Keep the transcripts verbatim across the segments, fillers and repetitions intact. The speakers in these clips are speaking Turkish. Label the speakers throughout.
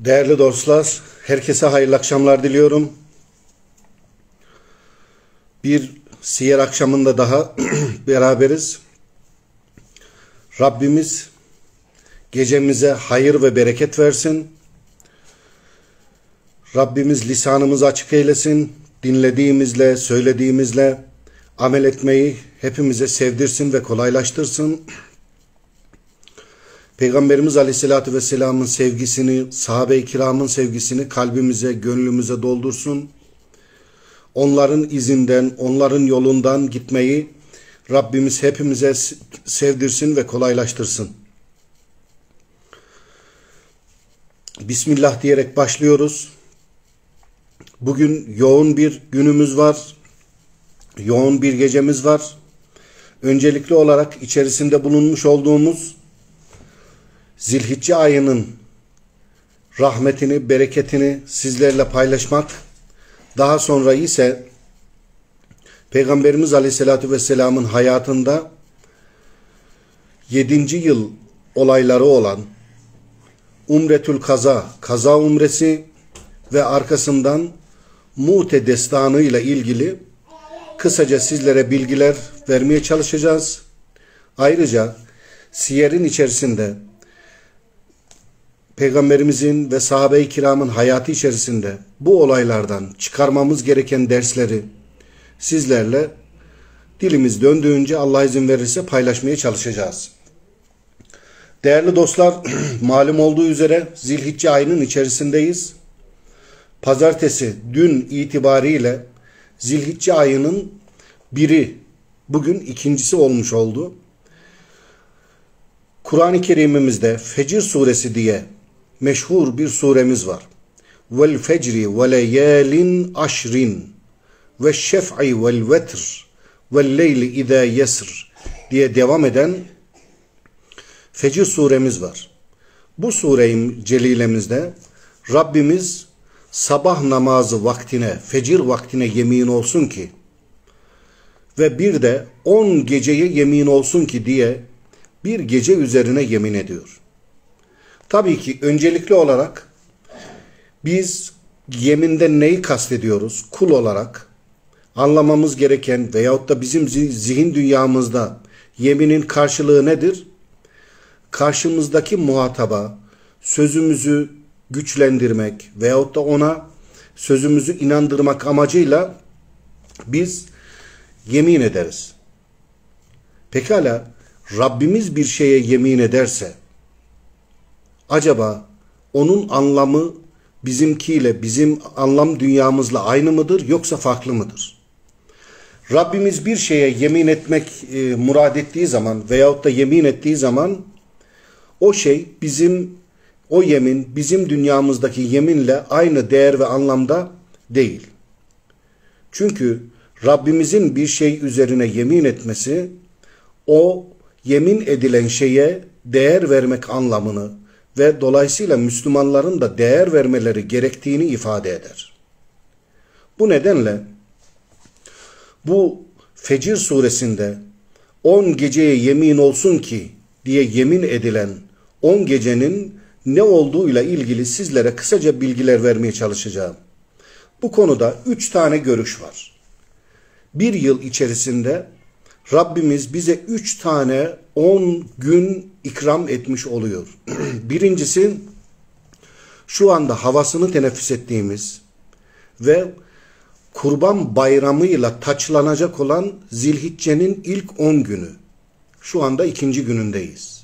Speaker 1: Değerli dostlar, herkese hayırlı akşamlar diliyorum. Bir siyer akşamında daha beraberiz. Rabbimiz gecemize hayır ve bereket versin. Rabbimiz lisanımızı açık eylesin. Dinlediğimizle, söylediğimizle amel etmeyi hepimize sevdirsin ve kolaylaştırsın. Peygamberimiz Aleyhisselatü Vesselam'ın sevgisini, sahabe-i kiramın sevgisini kalbimize, gönlümüze doldursun. Onların izinden, onların yolundan gitmeyi Rabbimiz hepimize sevdirsin ve kolaylaştırsın. Bismillah diyerek başlıyoruz. Bugün yoğun bir günümüz var. Yoğun bir gecemiz var. Öncelikli olarak içerisinde bulunmuş olduğumuz Zilhicce ayının rahmetini, bereketini sizlerle paylaşmak, daha sonra ise Peygamberimiz Aleyhisselatü Vesselam'ın hayatında yedinci yıl olayları olan Umretül Kaza, Kaza Umresi ve arkasından Mu'te destanı ile ilgili kısaca sizlere bilgiler vermeye çalışacağız. Ayrıca siyerin içerisinde Peygamberimizin ve sahabe-i kiramın hayatı içerisinde bu olaylardan çıkarmamız gereken dersleri sizlerle dilimiz döndüğünce Allah izin verirse paylaşmaya çalışacağız. Değerli dostlar, malum olduğu üzere Zilhicce ayının içerisindeyiz. Pazartesi dün itibariyle Zilhicce ayının biri, bugün ikincisi olmuş oldu. Kur'an-ı Kerim'imizde Fecir suresi diye meşhur bir suremiz var. Vel fecri ve leyalin aşrin ve şef'i vel vetr ve leyli izâ yesr diye devam eden Fecir suremiz var. Bu sure-i celilemizde Rabbimiz sabah namazı vaktine, fecir vaktine yemin olsun ki ve bir de on geceye yemin olsun ki diye bir gece üzerine yemin ediyor. Tabii ki öncelikli olarak biz yeminden neyi kastediyoruz? Kul olarak anlamamız gereken veyahut da bizim zihin dünyamızda yeminin karşılığı nedir? Karşımızdaki muhataba sözümüzü güçlendirmek veyahut da ona sözümüzü inandırmak amacıyla biz yemin ederiz. Pekala Rabbimiz bir şeye yemin ederse acaba onun anlamı bizimkiyle, bizim anlam dünyamızla aynı mıdır yoksa farklı mıdır? Rabbimiz bir şeye yemin etmek e, murad ettiği zaman veyahut da yemin ettiği zaman o şey bizim, o yemin bizim dünyamızdaki yeminle aynı değer ve anlamda değil. Çünkü Rabbimizin bir şey üzerine yemin etmesi o yemin edilen şeye değer vermek anlamını ve dolayısıyla Müslümanların da değer vermeleri gerektiğini ifade eder. Bu nedenle bu Fecir suresinde on geceye yemin olsun ki diye yemin edilen on gecenin ne olduğuyla ilgili sizlere kısaca bilgiler vermeye çalışacağım. Bu konuda üç tane görüş var. Bir yıl içerisinde Rabbimiz bize üç tane on gün ikram etmiş oluyor. Birincisi şu anda havasını teneffüs ettiğimiz ve Kurban Bayramı'yla taçlanacak olan Zilhicce'nin ilk on günü. Şu anda ikinci günündeyiz.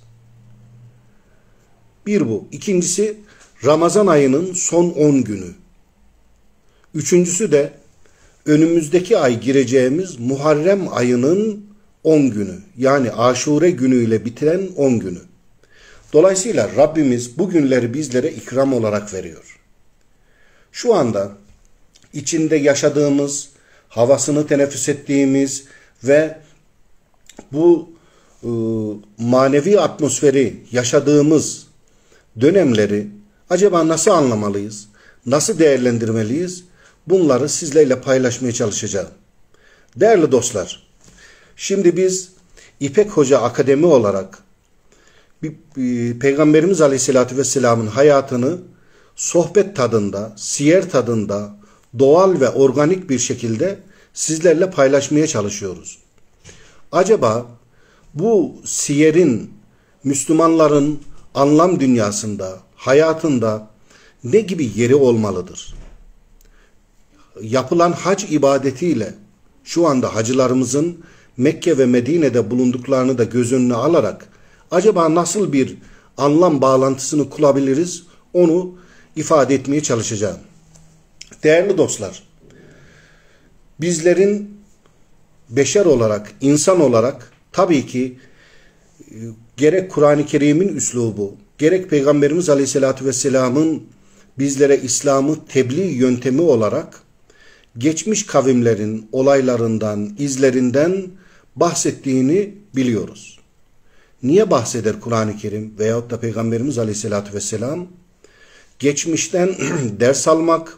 Speaker 1: Bir bu. İkincisi Ramazan ayının son on günü. Üçüncüsü de önümüzdeki ay gireceğimiz Muharrem ayının on günü. Yani Aşure günüyle bitiren on günü. Dolayısıyla Rabbimiz bu günleri bizlere ikram olarak veriyor. Şu anda içinde yaşadığımız, havasını teneffüs ettiğimiz ve bu e, manevi atmosferi yaşadığımız dönemleri acaba nasıl anlamalıyız? Nasıl değerlendirmeliyiz? Bunları sizlerle paylaşmaya çalışacağım. Değerli dostlar, şimdi biz İpek Hoca Akademi olarak bir, bir, Peygamberimiz Aleyhisselatü Vesselam'ın hayatını sohbet tadında, siyer tadında, doğal ve organik bir şekilde sizlerle paylaşmaya çalışıyoruz. Acaba bu siyerin Müslümanların anlam dünyasında, hayatında ne gibi yeri olmalıdır? Yapılan hac ibadetiyle şu anda hacılarımızın Mekke ve Medine'de bulunduklarını da göz önüne alarak acaba nasıl bir anlam bağlantısını kurabiliriz? Onu ifade etmeye çalışacağım. Değerli dostlar, bizlerin beşer olarak, insan olarak tabii ki gerek Kur'an-ı Kerim'in üslubu, gerek Peygamberimiz Aleyhisselatü Vesselam'ın bizlere İslam'ı tebliğ yöntemi olarak geçmiş kavimlerin olaylarından, izlerinden bahsettiğini biliyoruz. Niye bahseder Kur'an-ı Kerim veyahut da Peygamberimiz Aleyhisselatü Vesselam? Geçmişten ders almak,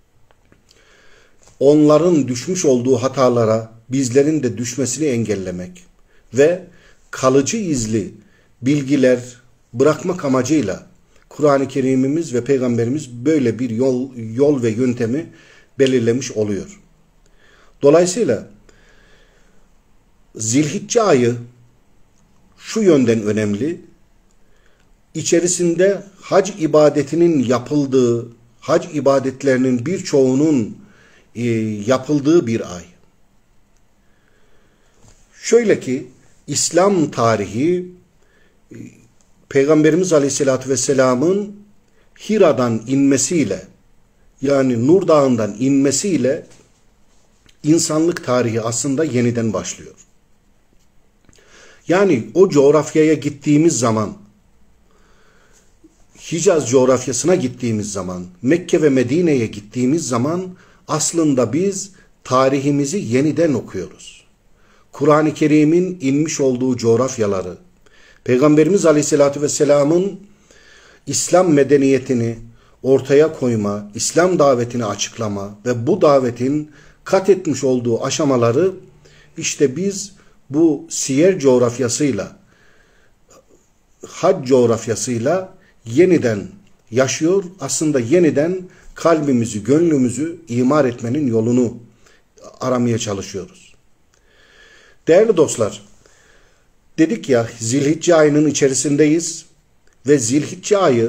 Speaker 1: onların düşmüş olduğu hatalara bizlerin de düşmesini engellemek ve kalıcı izli bilgiler bırakmak amacıyla Kur'an-ı Kerim'imiz ve Peygamberimiz böyle bir yol, yol ve yöntemi belirlemiş oluyor. Dolayısıyla Zilhicce ayı şu yönden önemli. İçerisinde hac ibadetinin yapıldığı, hac ibadetlerinin birçoğunun e, yapıldığı bir ay. Şöyle ki İslam tarihi e, Peygamberimiz Aleyhisselatü Vesselam'ın Hira'dan inmesiyle, yani Nur Dağı'ndan inmesiyle insanlık tarihi aslında yeniden başlıyor. Yani o coğrafyaya gittiğimiz zaman, Hicaz coğrafyasına gittiğimiz zaman, Mekke ve Medine'ye gittiğimiz zaman aslında biz tarihimizi yeniden okuyoruz. Kur'an-ı Kerim'in inmiş olduğu coğrafyaları, Peygamberimiz Aleyhisselatü Vesselam'ın İslam medeniyetini ortaya koyma, İslam davetini açıklama ve bu davetin kat etmiş olduğu aşamaları işte biz bu siyer coğrafyasıyla, hac coğrafyasıyla yeniden yaşıyor. Aslında yeniden kalbimizi, gönlümüzü imar etmenin yolunu aramaya çalışıyoruz. Değerli dostlar, dedik ya Zilhicce ayının içerisindeyiz ve Zilhicce ayı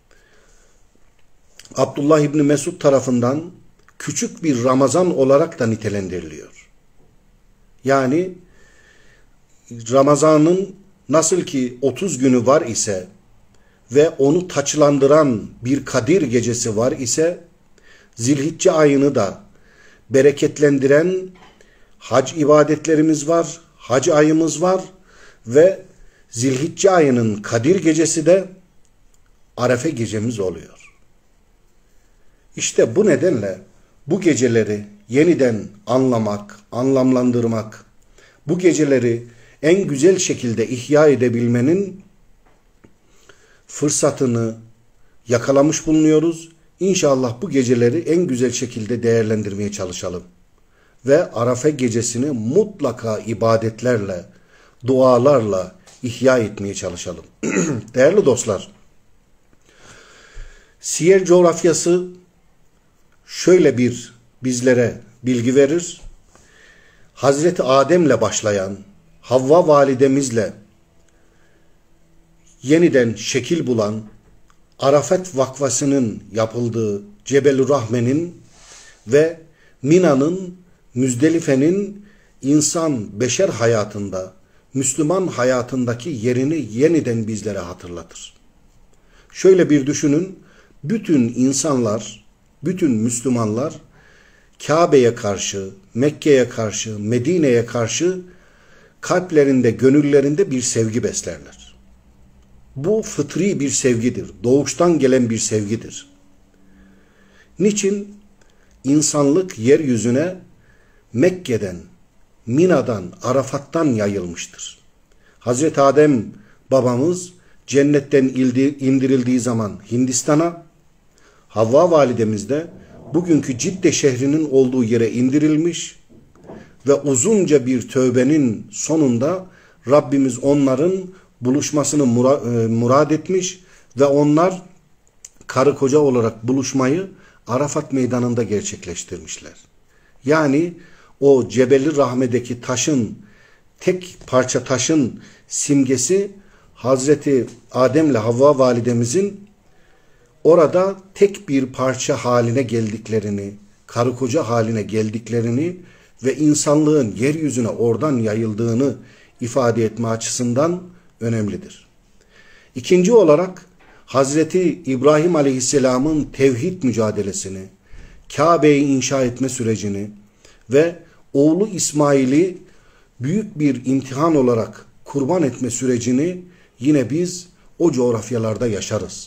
Speaker 1: Abdullah İbni Mesud tarafından küçük bir Ramazan olarak da nitelendiriliyor. Yani Ramazan'ın nasıl ki otuz günü var ise ve onu taçlandıran bir Kadir gecesi var ise Zilhicce ayını da bereketlendiren hac ibadetlerimiz var, hac ayımız var ve Zilhicce ayının Kadir gecesi de Arefe gecemiz oluyor. İşte bu nedenle bu geceleri yeniden anlamak, anlamlandırmak, bu geceleri en güzel şekilde ihya edebilmenin fırsatını yakalamış bulunuyoruz. İnşallah bu geceleri en güzel şekilde değerlendirmeye çalışalım. Ve Arafe gecesini mutlaka ibadetlerle, dualarla ihya etmeye çalışalım. Değerli dostlar, siyer coğrafyası şöyle bir bizlere bilgi verir. Hazreti Adem'le başlayan, Havva validemizle yeniden şekil bulan, Arafat vakfasının yapıldığı Cebel-ü Rahme'nin ve Mina'nın, Müzdelife'nin insan, beşer hayatında, Müslüman hayatındaki yerini yeniden bizlere hatırlatır. Şöyle bir düşünün, bütün insanlar, bütün Müslümanlar Kabe'ye karşı, Mekke'ye karşı, Medine'ye karşı kalplerinde, gönüllerinde bir sevgi beslerler. Bu fıtri bir sevgidir, doğuştan gelen bir sevgidir. Niçin? İnsanlık yeryüzüne Mekke'den, Mina'dan, Arafat'tan yayılmıştır. Hazreti Adem babamız cennetten indirildiği zaman Hindistan'a, Havva validemiz de bugünkü Cidde şehrinin olduğu yere indirilmiş ve uzunca bir tövbenin sonunda Rabbimiz onların buluşmasını murad etmiş ve onlar karı koca olarak buluşmayı Arafat Meydanı'nda gerçekleştirmişler. Yani o Cebeli Rahme'deki taşın, tek parça taşın simgesi Hazreti Adem'le Havva validemizin orada tek bir parça haline geldiklerini, karı koca haline geldiklerini ve insanlığın yeryüzüne oradan yayıldığını ifade etme açısından önemlidir. İkinci olarak Hazreti İbrahim Aleyhisselam'ın tevhid mücadelesini, Kabe'yi inşa etme sürecini ve oğlu İsmail'i büyük bir imtihan olarak kurban etme sürecini yine biz o coğrafyalarda yaşarız.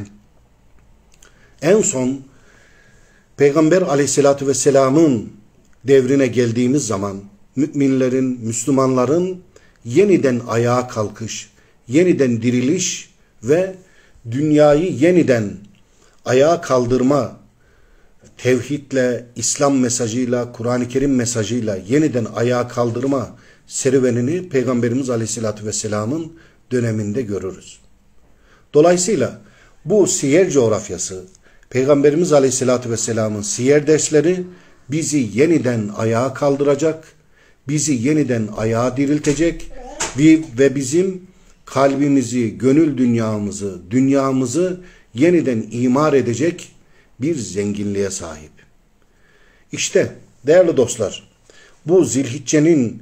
Speaker 1: En son Peygamber Aleyhisselatü Vesselam'ın devrine geldiğimiz zaman müminlerin, Müslümanların yeniden ayağa kalkış, yeniden diriliş ve dünyayı yeniden ayağa kaldırma, tevhidle, İslam mesajıyla, Kur'an-ı Kerim mesajıyla yeniden ayağa kaldırma serüvenini Peygamberimiz Aleyhisselatü Vesselam'ın döneminde görürüz. Dolayısıyla bu siyer coğrafyası, Peygamberimiz Aleyhisselatü Vesselam'ın siyer dersleri bizi yeniden ayağa kaldıracak, bizi yeniden ayağa diriltecek ve, ve bizim kalbimizi, gönül dünyamızı, dünyamızı yeniden imar edecek bir zenginliğe sahip. İşte değerli dostlar, bu Zilhicce'nin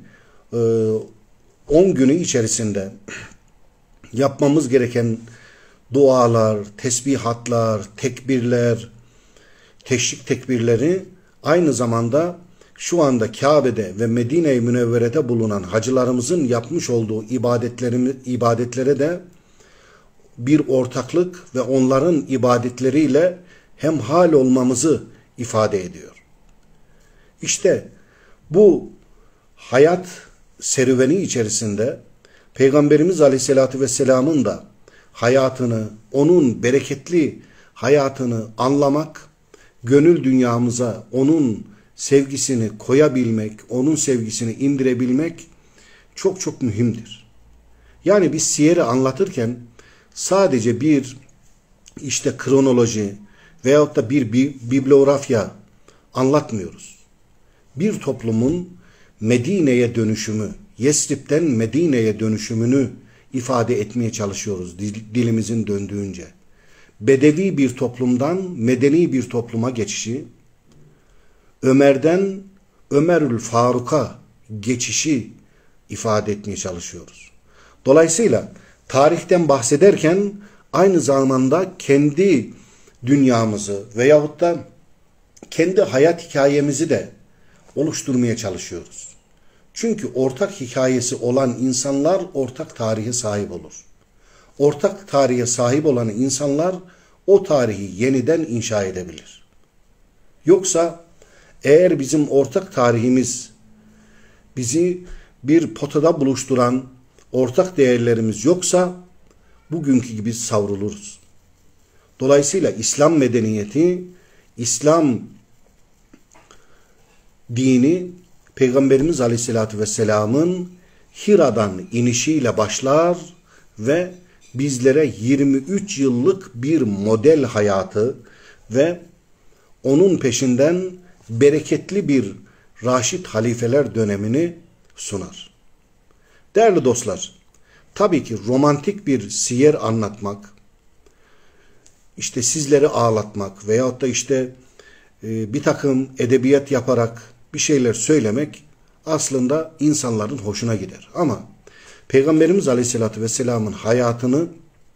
Speaker 1: on günü içerisinde yapmamız gereken dualar, tesbihatlar, tekbirler, teşrik tekbirleri aynı zamanda şu anda Kabe'de ve Medine-i Münevvere'de bulunan hacılarımızın yapmış olduğu ibadetlere de bir ortaklık ve onların ibadetleriyle hemhal olmamızı ifade ediyor. İşte bu hayat serüveni içerisinde Peygamberimiz Aleyhisselatü Vesselam'ın da hayatını, onun bereketli hayatını anlamak, gönül dünyamıza onun sevgisini koyabilmek, onun sevgisini indirebilmek çok çok mühimdir. Yani biz siyeri anlatırken sadece bir işte kronoloji veyahut da bir bibliografya anlatmıyoruz. Bir toplumun Medine'ye dönüşümü, Yesrib'den Medine'ye dönüşümünü ifade etmeye çalışıyoruz dilimizin döndüğünce. Bedevi bir toplumdan medeni bir topluma geçişi, Ömer'den Ömerül Faruk'a geçişi ifade etmeye çalışıyoruz. Dolayısıyla tarihten bahsederken aynı zamanda kendi dünyamızı veyahut da kendi hayat hikayemizi de oluşturmaya çalışıyoruz. Çünkü ortak hikayesi olan insanlar ortak tarihe sahip olur. Ortak tarihe sahip olan insanlar o tarihi yeniden inşa edebilir. Yoksa eğer bizim ortak tarihimiz bizi bir potada buluşturan ortak değerlerimiz yoksa bugünkü gibi savruluruz. Dolayısıyla İslam medeniyeti, İslam dini Peygamberimiz Aleyhisselatü Vesselam'ın Hira'dan inişiyle başlar ve bizlere yirmi üç yıllık bir model hayatı ve onun peşinden bereketli bir Raşid halifeler dönemini sunar. Değerli dostlar, tabii ki romantik bir siyer anlatmak, işte sizleri ağlatmak veyahut da işte e, bir takım edebiyat yaparak bir şeyler söylemek aslında insanların hoşuna gider. Ama Peygamberimiz Aleyhisselatü Vesselam'ın hayatını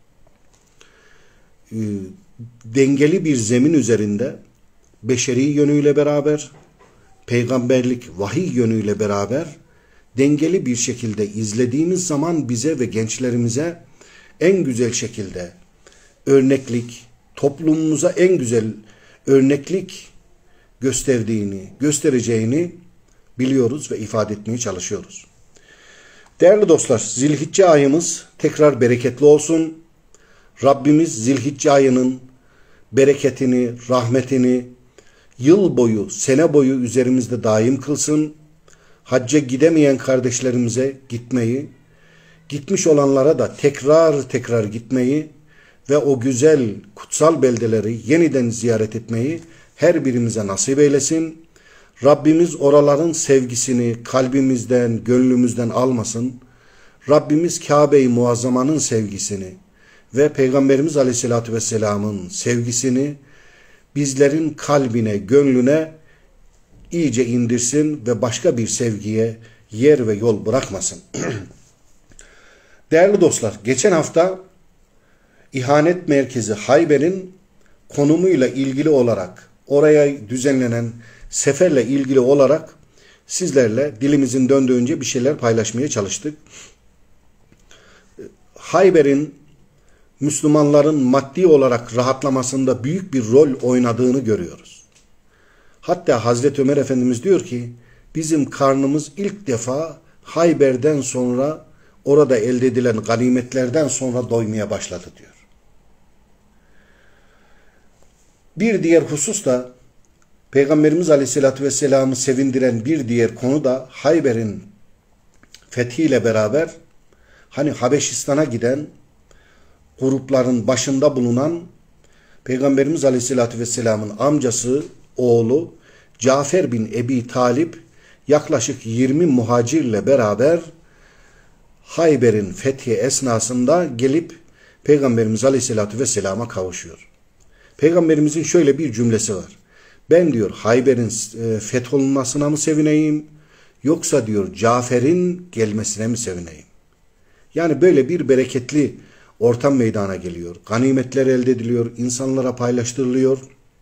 Speaker 1: e, dengeli bir zemin üzerinde beşeri yönüyle beraber, peygamberlik, vahiy yönüyle beraber dengeli bir şekilde izlediğimiz zaman bize ve gençlerimize en güzel şekilde örneklik, toplumumuza en güzel örneklik gösterdiğini, göstereceğini biliyoruz ve ifade etmeye çalışıyoruz. Değerli dostlar, Zilhicce ayımız tekrar bereketli olsun. Rabbimiz Zilhicce ayının bereketini, rahmetini yıl boyu, sene boyu üzerimizde daim kılsın. Hacca gidemeyen kardeşlerimize gitmeyi, gitmiş olanlara da tekrar tekrar gitmeyi ve o güzel kutsal beldeleri yeniden ziyaret etmeyi her birimize nasip eylesin. Rabbimiz oraların sevgisini kalbimizden, gönlümüzden almasın. Rabbimiz Kabe-i Muazzama'nın sevgisini ve Peygamberimiz Aleyhisselatü Vesselam'ın sevgisini bizlerin kalbine, gönlüne iyice indirsin ve başka bir sevgiye yer ve yol bırakmasın. Değerli dostlar, geçen hafta İhanet Merkezi Hayber'in konumuyla ilgili olarak, oraya düzenlenen seferle ilgili olarak sizlerle dilimizin döndüğünce bir şeyler paylaşmaya çalıştık. Hayber'in Müslümanların maddi olarak rahatlamasında büyük bir rol oynadığını görüyoruz. Hatta Hazreti Ömer Efendimiz diyor ki, bizim karnımız ilk defa Hayber'den sonra, orada elde edilen ganimetlerden sonra doymaya başladı diyor. Bir diğer husus da Peygamberimiz Aleyhisselatü Vesselam'ı sevindiren bir diğer konu da Hayber'in fethiyle beraber hani Habeşistan'a giden grupların başında bulunan Peygamberimiz Aleyhisselatü Vesselam'ın amcası, oğlu Cafer bin Ebi Talip yaklaşık yirmi muhacirle beraber Hayber'in fethi esnasında gelip Peygamberimiz Aleyhisselatü Vesselam'a kavuşuyor. Peygamberimizin şöyle bir cümlesi var. Ben diyor Hayber'in fetholunmasına mı sevineyim, yoksa diyor Cafer'in gelmesine mi sevineyim? Yani böyle bir bereketli ortam meydana geliyor. Ganimetler elde ediliyor, insanlara paylaştırılıyor.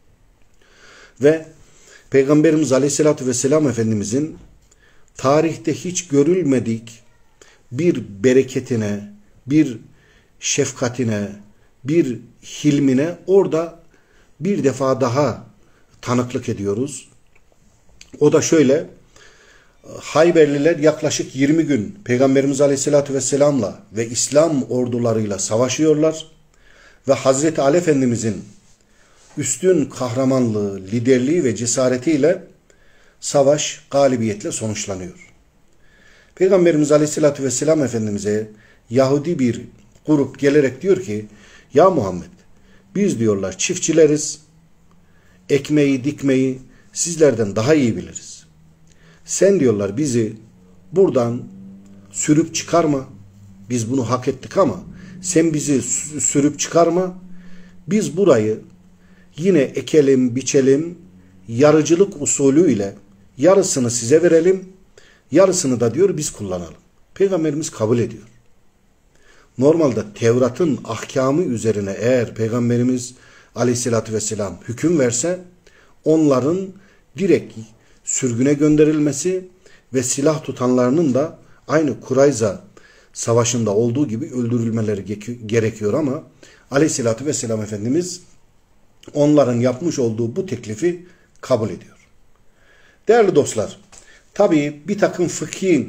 Speaker 1: Ve Peygamberimiz Aleyhisselatü Vesselam Efendimizin tarihte hiç görülmedik bir bereketine, bir şefkatine, bir hilmine orada bir defa daha tanıklık ediyoruz. O da şöyle, Hayberliler yaklaşık yirmi gün Peygamberimiz Aleyhisselatü Vesselam'la ve İslam ordularıyla savaşıyorlar ve Hazreti Ali Efendimizin üstün kahramanlığı, liderliği ve cesaretiyle savaş galibiyetle sonuçlanıyor. Peygamberimiz Aleyhisselatü Vesselam Efendimiz'e Yahudi bir grup gelerek diyor ki, ya Muhammed, biz diyorlar çiftçileriz, ekmeği dikmeyi sizlerden daha iyi biliriz. Sen diyorlar bizi buradan sürüp çıkarma, biz bunu hak ettik ama sen bizi sürüp çıkarma, biz burayı yine ekelim, biçelim, yarıcılık usulüyle yarısını size verelim, yarısını da diyor biz kullanalım. Peygamberimiz kabul ediyor. Normalde Tevrat'ın ahkamı üzerine eğer Peygamberimiz Aleyhisselatü Vesselam hüküm verse, onların direkt sürgüne gönderilmesi ve silah tutanlarının da aynı Kurayza Savaşı'nda olduğu gibi öldürülmeleri gerekiyor ama Aleyhisselatü Vesselam Efendimiz onların yapmış olduğu bu teklifi kabul ediyor. Değerli dostlar, tabii bir takım fıkhi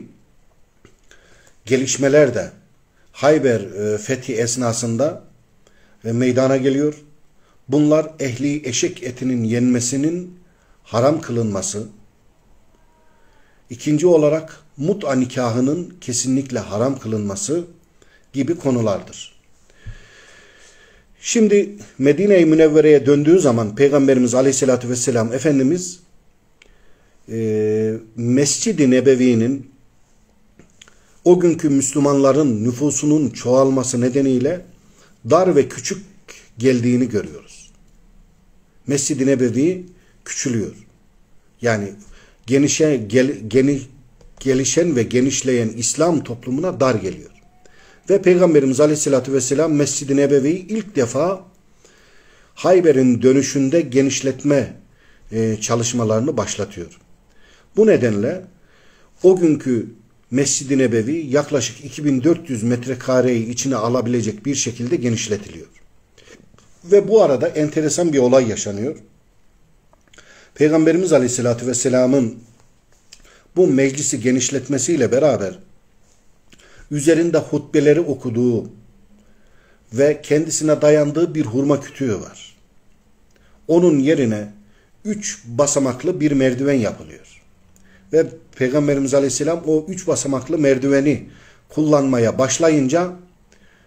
Speaker 1: gelişmeler de Hayber fethi esnasında meydana geliyor. Bunlar ehli eşek etinin yenmesinin haram kılınması, İkinci olarak mut'a nikahının kesinlikle haram kılınması gibi konulardır. Şimdi Medine-i Münevvere'ye döndüğü zaman Peygamberimiz Aleyhisselatü Vesselam Efendimiz e, Mescid-i Nebevi'nin o günkü Müslümanların nüfusunun çoğalması nedeniyle dar ve küçük geldiğini görüyoruz. Mescid-i Nebevi küçülüyor. Yani genişe, gel, geni, gelişen ve genişleyen İslam toplumuna dar geliyor. Ve Peygamberimiz Aleyhisselatü Vesselam Mescid-i Nebevi'yi ilk defa Hayber'in dönüşünde genişletme e, çalışmalarını başlatıyor. Bu nedenle o günkü Mescid-i Nebevi yaklaşık iki bin dört yüz metrekareyi içine alabilecek bir şekilde genişletiliyor. Ve bu arada enteresan bir olay yaşanıyor. Peygamberimiz Aleyhisselatü Vesselam'ın bu meclisi genişletmesiyle beraber üzerinde hutbeleri okuduğu ve kendisine dayandığı bir hurma kütüğü var. Onun yerine üç basamaklı bir merdiven yapılıyor. Ve Peygamberimiz Aleyhisselam o üç basamaklı merdiveni kullanmaya başlayınca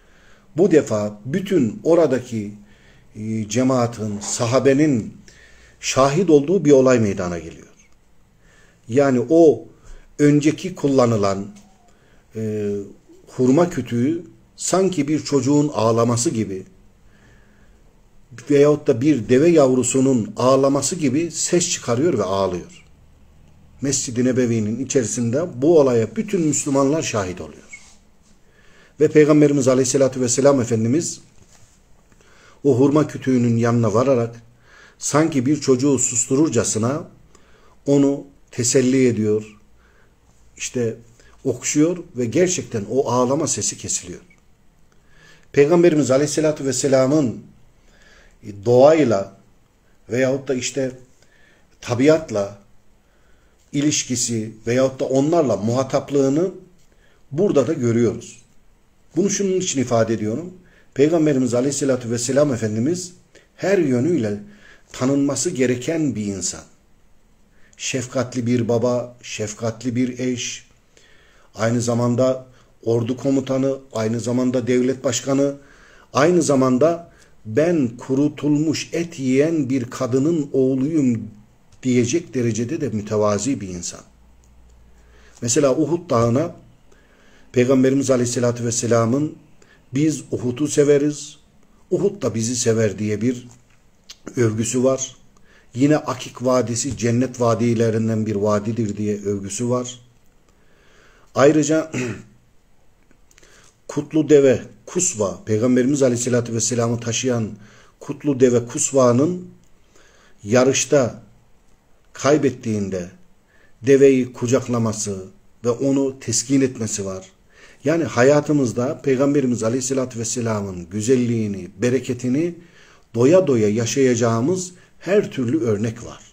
Speaker 1: bu defa bütün oradaki e, cemaatin, sahabenin şahit olduğu bir olay meydana geliyor. Yani o önceki kullanılan e, hurma kütüğü sanki bir çocuğun ağlaması gibi veyahut da bir deve yavrusunun ağlaması gibi ses çıkarıyor ve ağlıyor. Mescid-i Nebevi'nin içerisinde bu olaya bütün Müslümanlar şahit oluyor. Ve Peygamberimiz Aleyhisselatü Vesselam Efendimiz o hurma kütüğünün yanına vararak sanki bir çocuğu sustururcasına onu teselli ediyor, işte okşuyor ve gerçekten o ağlama sesi kesiliyor. Peygamberimiz Aleyhisselatü Vesselam'ın doğayla veyahut da işte tabiatla ilişkisi veyahut da onlarla muhataplığını burada da görüyoruz. Bunu şunun için ifade ediyorum. Peygamberimiz Aleyhisselatü Vesselam Efendimiz her yönüyle tanınması gereken bir insan. Şefkatli bir baba, şefkatli bir eş, aynı zamanda ordu komutanı, aynı zamanda devlet başkanı, aynı zamanda ben kurutulmuş et yiyen bir kadının oğluyum diyecek derecede de mütevazi bir insan. Mesela Uhud Dağı'na Peygamberimiz Aleyhisselatü Vesselam'ın biz Uhud'u severiz, Uhud da bizi sever diye bir övgüsü var. Yine Akik Vadisi cennet vadilerinden bir vadidir diye övgüsü var. Ayrıca Kutlu Deve Kusva, Peygamberimiz Aleyhisselatü Vesselam'ı taşıyan Kutlu Deve Kusva'nın yarışta kaybettiğinde deveyi kucaklaması ve onu teskin etmesi var. Yani hayatımızda Peygamberimiz Aleyhisselatü Vesselam'ın güzelliğini, bereketini doya doya yaşayacağımız her türlü örnek var.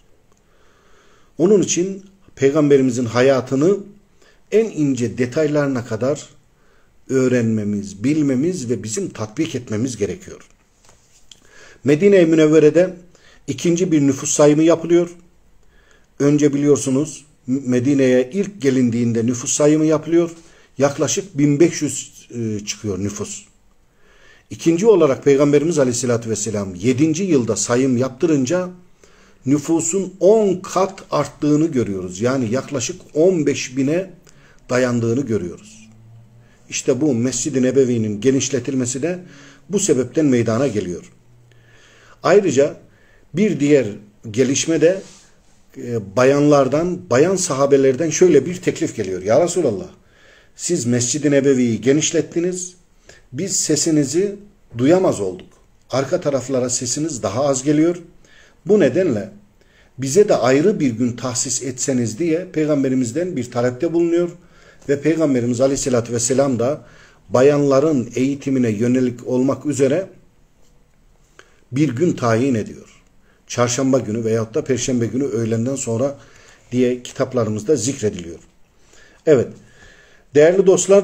Speaker 1: Onun için Peygamberimizin hayatını en ince detaylarına kadar öğrenmemiz, bilmemiz ve bizim tatbik etmemiz gerekiyor. Medine-i Münevvere'de ikinci bir nüfus sayımı yapılıyor. Önce biliyorsunuz Medine'ye ilk gelindiğinde nüfus sayımı yapılıyor. Yaklaşık bin beş yüz çıkıyor nüfus. İkinci olarak Peygamberimiz Aleyhisselatü Vesselam yedinci yılda sayım yaptırınca nüfusun on kat arttığını görüyoruz. Yani yaklaşık on beş bine dayandığını görüyoruz. İşte bu Mescid-i Nebevi'nin genişletilmesi de bu sebepten meydana geliyor. Ayrıca bir diğer gelişme de e, bayanlardan, bayan sahabelerden şöyle bir teklif geliyor. Ya Resulallah, siz Mescid-i Nebevi'yi genişlettiniz, biz sesinizi duyamaz olduk. Arka taraflara sesiniz daha az geliyor. Bu nedenle bize de ayrı bir gün tahsis etseniz diye Peygamberimizden bir talepte bulunuyor. Ve Peygamberimiz Aleyhisselatü Vesselam da bayanların eğitimine yönelik olmak üzere bir gün tayin ediyor. Çarşamba günü veyahut da Perşembe günü öğlenden sonra diye kitaplarımızda zikrediliyor. Evet, değerli dostlar,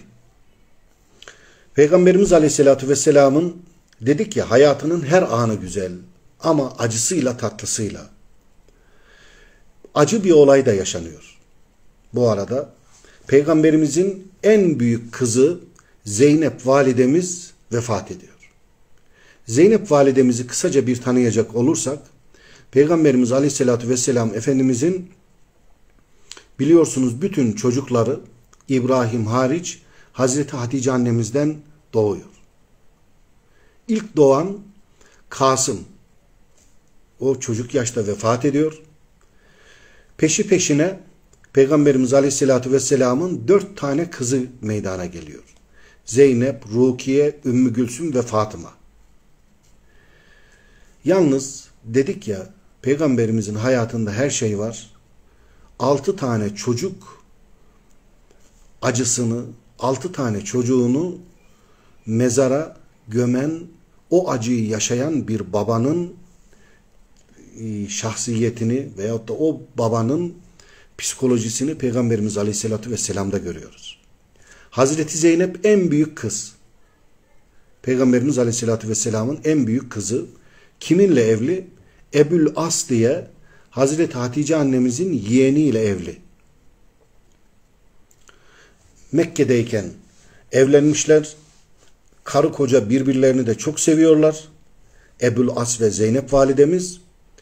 Speaker 1: Peygamberimiz Aleyhisselatü Vesselam'ın dedik ya hayatının her anı güzel ama acısıyla tatlısıyla. Acı bir olay da yaşanıyor. Bu arada Peygamberimizin en büyük kızı Zeynep validemiz vefat ediyor. Zeynep validemizi kısaca bir tanıyacak olursak, Peygamberimiz Aleyhisselatü Vesselam Efendimizin biliyorsunuz bütün çocukları İbrahim hariç Hazreti Hatice annemizden doğuyor. İlk doğan Kasım o çocuk yaşta vefat ediyor. Peşi peşine Peygamberimiz Aleyhisselatü Vesselam'ın dört tane kızı meydana geliyor. Zeynep, Rukiye, Ümmü Gülsüm ve Fatıma. Yalnız dedik ya Peygamberimizin hayatında her şey var. Altı tane çocuk acısını, altı tane çocuğunu mezara gömen, o acıyı yaşayan bir babanın şahsiyetini veyahut da o babanın psikolojisini Peygamberimiz Aleyhisselatü Vesselam'da görüyoruz. Hazreti Zeynep en büyük kız. Peygamberimiz Aleyhisselatü Vesselam'ın en büyük kızı. Kiminle evli? Ebul As diye Hazreti Hatice annemizin yeğeniyle evli. Mekke'deyken evlenmişler. Karı koca birbirlerini de çok seviyorlar. Ebul As ve Zeynep validemiz.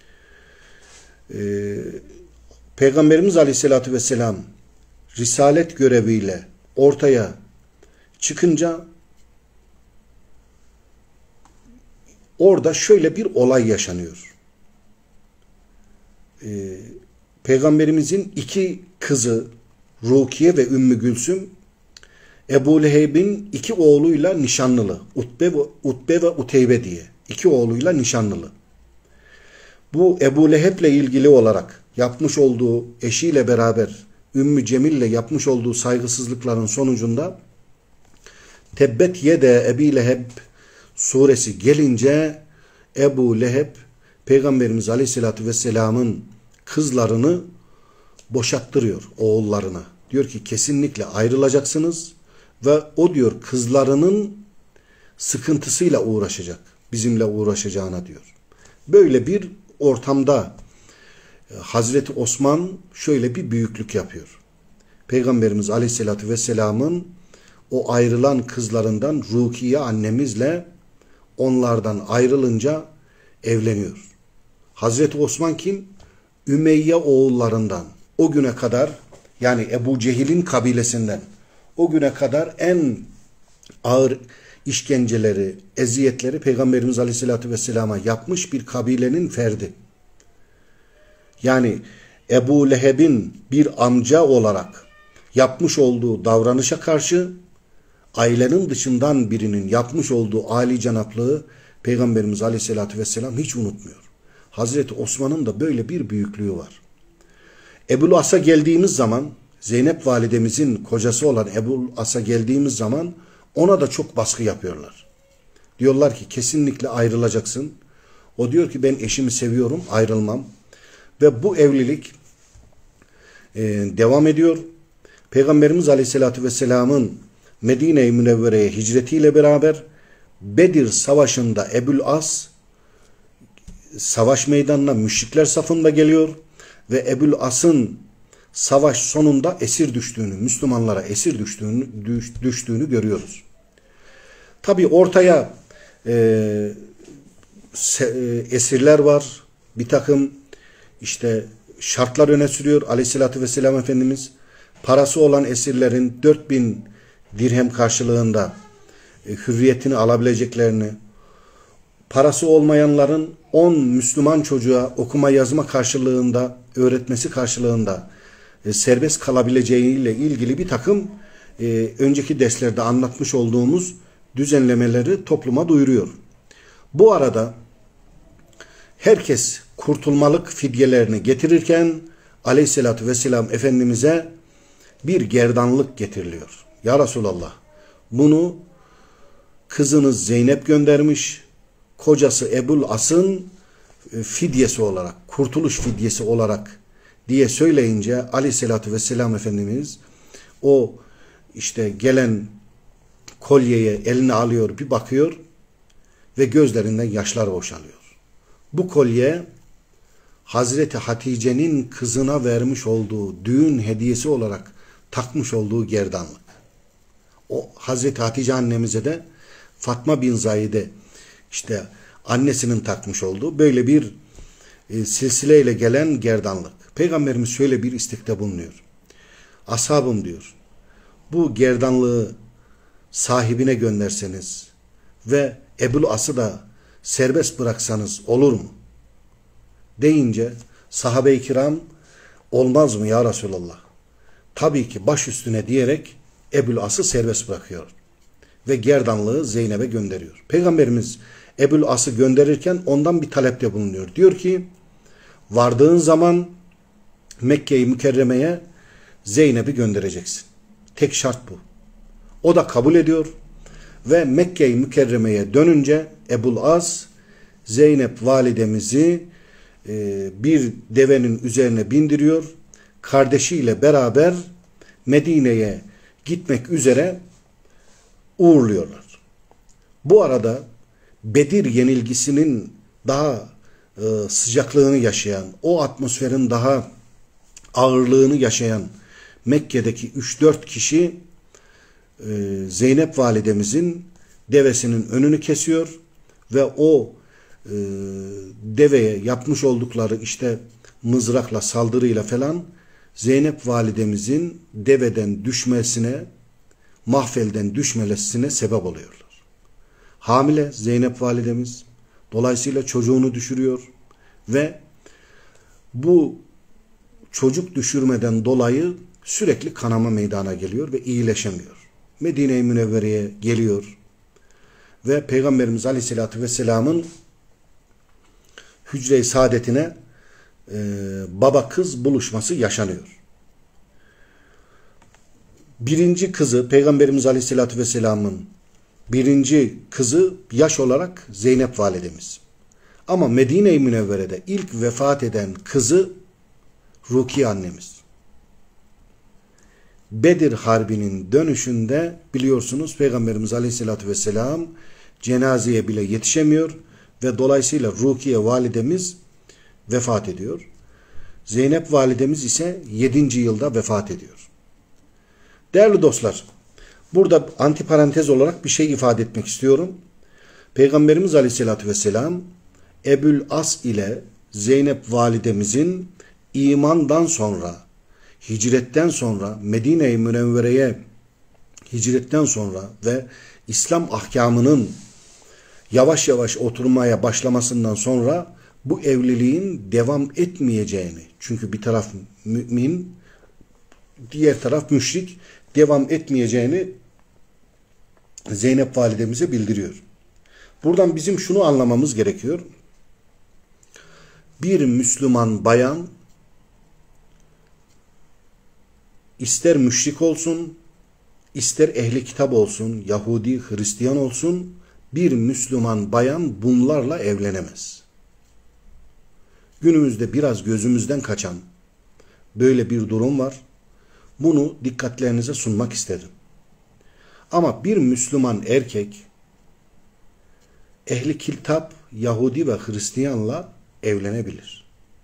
Speaker 1: Ee, Peygamberimiz Aleyhisselatü Vesselam risalet göreviyle ortaya çıkınca orada şöyle bir olay yaşanıyor. Ee, Peygamberimizin iki kızı Rukiye ve Ümmü Gülsüm Ebu Leheb'in iki oğluyla nişanlılı. Utbe ve, Utbe ve Uteybe diye. iki oğluyla nişanlılı. Bu Ebu Leheb'le ilgili olarak yapmış olduğu eşiyle beraber Ümmü Cemil'le yapmış olduğu saygısızlıkların sonucunda Tebbet yede Ebi Leheb suresi gelince Ebu Leheb Peygamberimiz Aleyhisselatü Vesselam'ın kızlarını boşattırıyor oğullarına. Diyor ki kesinlikle ayrılacaksınız ve o diyor kızlarının sıkıntısıyla uğraşacak. Bizimle uğraşacağına diyor. Böyle bir ortamda Hazreti Osman şöyle bir büyüklük yapıyor. Peygamberimiz Aleyhisselatü Vesselam'ın o ayrılan kızlarından Rukiye annemizle onlardan ayrılınca evleniyor. Hazreti Osman kim? Ümeyye oğullarından. O güne kadar yani Ebu Cehil'in kabilesinden o güne kadar en ağır işkenceleri, eziyetleri Peygamberimiz Aleyhisselatü Vesselam'a yapmış bir kabilenin ferdi. Yani Ebu Leheb'in bir amca olarak yapmış olduğu davranışa karşı ailenin dışından birinin yapmış olduğu âlicenaplığı Peygamberimiz Aleyhisselatü Vesselam hiç unutmuyor. Hazreti Osman'ın da böyle bir büyüklüğü var. Ebul As'a geldiğimiz zaman Zeynep validemizin kocası olan Ebul As'a geldiğimiz zaman ona da çok baskı yapıyorlar. Diyorlar ki kesinlikle ayrılacaksın. O diyor ki ben eşimi seviyorum, ayrılmam. Ve bu evlilik e, devam ediyor. Peygamberimiz Aleyhisselatü Vesselam'ın Medine-i Münevvere'ye hicretiyle beraber Bedir Savaşı'nda Ebul As savaş meydanına müşrikler safında geliyor ve Ebul As'ın savaş sonunda esir düştüğünü, Müslümanlara esir düştüğünü, düş, düştüğünü görüyoruz. Tabi ortaya e, se, e, esirler var. Bir takım işte şartlar öne sürüyor Aleyhisselatü Vesselam Efendimiz. Parası olan esirlerin dört bin dirhem karşılığında e, hürriyetini alabileceklerini, parası olmayanların on Müslüman çocuğa okuma yazma karşılığında, öğretmesi karşılığında e, serbest kalabileceğiyle ilgili bir takım e, önceki derslerde anlatmış olduğumuz düzenlemeleri topluma duyuruyor. Bu arada herkes kurtulmalık fidyelerini getirirken Aleyhisselatü Vesselam Efendimiz'e bir gerdanlık getiriliyor. Ya Resulallah, bunu kızınız Zeynep göndermiş, kocası Ebul As'ın fidyesi olarak, kurtuluş fidyesi olarak diye söyleyince Aleyhisselatü Vesselam Efendimiz o işte gelen kolyeyi eline alıyor, bir bakıyor ve gözlerinden yaşlar boşalıyor. Bu kolye Hazreti Hatice'nin kızına vermiş olduğu düğün hediyesi olarak takmış olduğu gerdanlık. O Hazreti Hatice annemize de Fatma bin Zayide işte annesinin takmış olduğu böyle bir e, silsileyle gelen gerdanlık. Peygamberimiz şöyle bir istekte bulunuyor. Ashabım diyor, bu gerdanlığı sahibine gönderseniz ve Ebul As'ı da serbest bıraksanız olur mu? Deyince sahabe-i kiram olmaz mı ya Resulallah? Tabii ki baş üstüne diyerek Ebul As'ı serbest bırakıyor. Ve gerdanlığı Zeynep'e gönderiyor. Peygamberimiz Ebul As'ı gönderirken ondan bir talepte bulunuyor. Diyor ki vardığın zaman Mekke-i Mükerreme'ye Zeynep'i göndereceksin. Tek şart bu. O da kabul ediyor. Ve Mekke-i Mükerreme'ye dönünce Ebul As Zeynep validemizi e, bir devenin üzerine bindiriyor. Kardeşiyle beraber Medine'ye gitmek üzere uğurluyorlar. Bu arada Bedir yenilgisinin daha e, sıcaklığını yaşayan, o atmosferin daha ağırlığını yaşayan Mekke'deki üç dört kişi e, Zeynep validemizin devesinin önünü kesiyor ve o e, deveye yapmış oldukları işte mızrakla, saldırıyla falan Zeynep validemizin deveden düşmesine, mahfelden düşmesine sebep oluyorlar. Hamile Zeynep validemiz, dolayısıyla çocuğunu düşürüyor ve bu çocuk düşürmeden dolayı sürekli kanama meydana geliyor ve iyileşemiyor. Medine-i Münevvere'ye geliyor ve Peygamberimiz Aleyhisselatü Vesselam'ın hücre-i saadetine e, baba kız buluşması yaşanıyor. Birinci kızı, Peygamberimiz Aleyhisselatü Vesselam'ın birinci kızı yaş olarak Zeynep validemiz. Ama Medine-i Münevvere'de ilk vefat eden kızı Rukiye annemiz. Bedir Harbi'nin dönüşünde biliyorsunuz Peygamberimiz Aleyhisselatü Vesselam cenazeye bile yetişemiyor ve dolayısıyla Rukiye validemiz vefat ediyor. Zeynep validemiz ise yedinci yılda vefat ediyor. Değerli dostlar, burada antiparantez olarak bir şey ifade etmek istiyorum. Peygamberimiz Aleyhisselatü Vesselam Ebul As ile Zeynep validemizin imandan sonra, hicretten sonra, Medine-i Münevvere'ye hicretten sonra ve İslam ahkamının yavaş yavaş oturmaya başlamasından sonra bu evliliğin devam etmeyeceğini, çünkü bir taraf mümin, diğer taraf müşrik, devam etmeyeceğini Zeynep validemize bildiriyor. Buradan bizim şunu anlamamız gerekiyor. Bir Müslüman bayan ister müşrik olsun, ister ehli kitap olsun, Yahudi, Hristiyan olsun, bir Müslüman bayan bunlarla evlenemez. Günümüzde biraz gözümüzden kaçan böyle bir durum var. Bunu dikkatlerinize sunmak istedim. Ama bir Müslüman erkek ehli kitap, Yahudi ve Hristiyanla evlenebilir.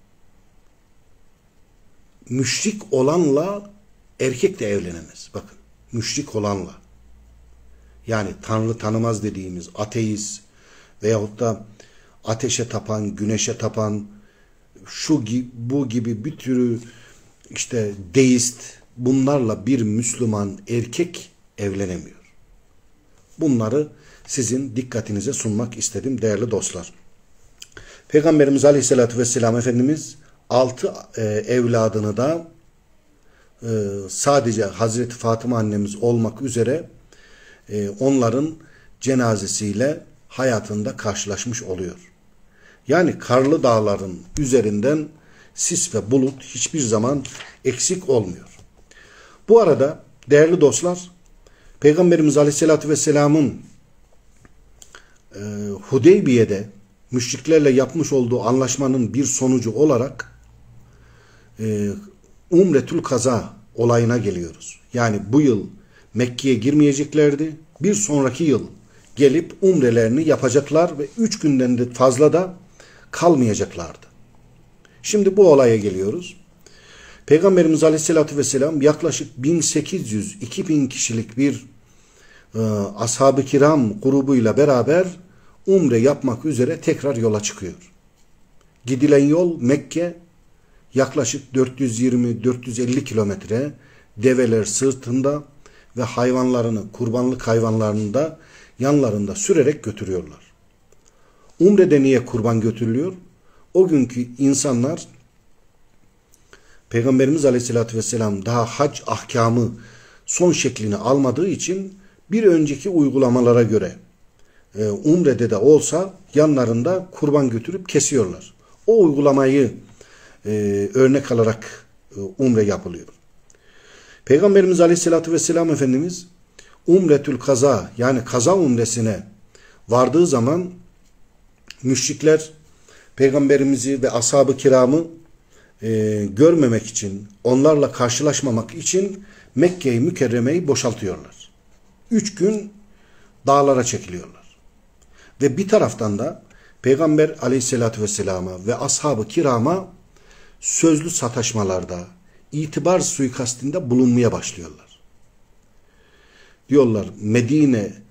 Speaker 1: Müşrik olanla erkek de evlenemez. Bakın, müşrik olanla. Yani Tanrı tanımaz dediğimiz ateist veyahut da ateşe tapan, güneşe tapan, şu bu gibi bir türü işte deist, bunlarla bir Müslüman erkek evlenemiyor. Bunları sizin dikkatinize sunmak istedim değerli dostlar. Peygamberimiz Aleyhisselatü Vesselam Efendimiz altı e, evladını da e, sadece Hazreti Fatıma annemiz olmak üzere e, onların cenazesiyle hayatında karşılaşmış oluyor. Yani karlı dağların üzerinden sis ve bulut hiçbir zaman eksik olmuyor. Bu arada değerli dostlar, Peygamberimiz Aleyhisselatü Vesselam'ın e, Hudeybiye'de müşriklerle yapmış olduğu anlaşmanın bir sonucu olarak e, Umretül Kaza olayına geliyoruz. Yani bu yıl Mekke'ye girmeyeceklerdi. Bir sonraki yıl gelip umrelerini yapacaklar ve üç günden de fazla da kalmayacaklardı. Şimdi bu olaya geliyoruz. Peygamberimiz Aleyhisselatü Vesselam yaklaşık bin sekiz yüz iki bin kişilik bir e, ashab-ı kiram grubuyla beraber umre yapmak üzere tekrar yola çıkıyor. Gidilen yol Mekke, yaklaşık dört yüz yirmi dört yüz elli kilometre, develer sırtında ve hayvanlarını, kurbanlık hayvanlarını da yanlarında sürerek götürüyorlar. Umre'de niye kurban götürülüyor? O günkü insanlar Peygamberimiz Aleyhisselatü Vesselam daha hac ahkamı son şeklini almadığı için bir önceki uygulamalara göre e, Umre'de de olsa yanlarında kurban götürüp kesiyorlar. O uygulamayı e, örnek alarak e, Umre yapılıyor. Peygamberimiz Aleyhisselatü Vesselam Efendimiz Umretül Kaza, yani kaza umresine vardığı zaman müşrikler Peygamberimizi ve ashab-ı kiramı e, görmemek için, onlarla karşılaşmamak için Mekke-i Mükerreme'yi boşaltıyorlar. Üç gün dağlara çekiliyorlar. Ve bir taraftan da Peygamber Aleyhisselatü Vesselam'a ve ashab-ı kirama sözlü sataşmalarda, itibar suikastinde bulunmaya başlıyorlar. Diyorlar, Medine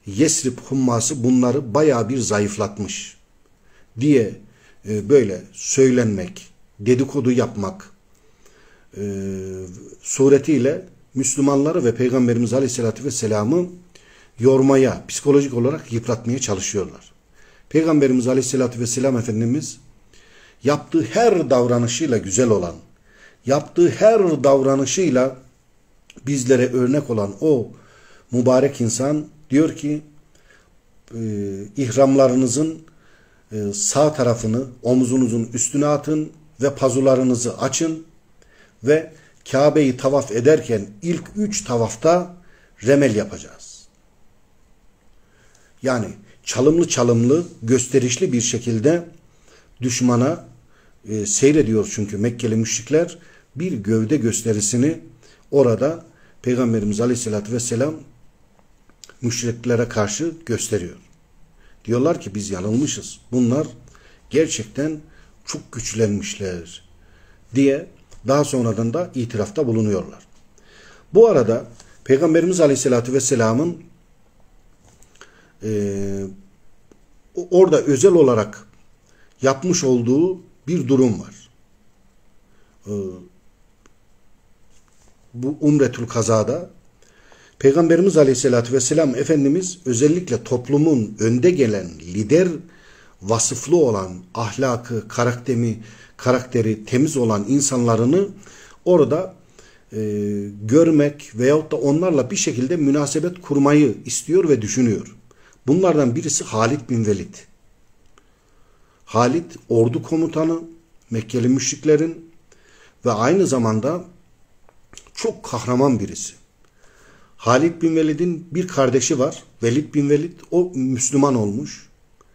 Speaker 1: Yesrib humması bunları bayağı bir zayıflatmış diye e, böyle söylenmek, dedikodu yapmak e, suretiyle Müslümanları ve Peygamberimiz Aleyhisselatü Vesselam'ı yormaya, psikolojik olarak yıpratmaya çalışıyorlar. Peygamberimiz Aleyhisselatü Vesselam Efendimiz yaptığı her davranışıyla güzel olan, yaptığı her davranışıyla bizlere örnek olan o mübarek insan diyor ki e, ihramlarınızın e, sağ tarafını omuzunuzun üstüne atın ve pazularınızı açın ve Kabe'yi tavaf ederken ilk üç tavafta remel yapacağız. Yani çalımlı çalımlı gösterişli bir şekilde düşmana e, seyrediyor çünkü Mekkeli müşrikler bir gövde gösterisini orada Peygamberimiz Aleyhisselatü Vesselam müşriklere karşı gösteriyor. Diyorlar ki biz yanılmışız. Bunlar gerçekten çok güçlenmişler diye daha sonradan da itirafta bulunuyorlar. Bu arada Peygamberimiz Aleyhisselatü Vesselam'ın e, orada özel olarak yapmış olduğu bir durum var. E, bu Umretül Kaza'da Peygamberimiz Aleyhisselatü Vesselam Efendimiz özellikle toplumun önde gelen lider vasıflı olan ahlakı, karakteri, karakteri temiz olan insanlarını orada e, görmek veyahut da onlarla bir şekilde münasebet kurmayı istiyor ve düşünüyor. Bunlardan birisi Halid bin Velid. Halid ordu komutanı, Mekkeli müşriklerin ve aynı zamanda çok kahraman birisi. Halid bin Velid'in bir kardeşi var. Velid bin Velid, o Müslüman olmuş.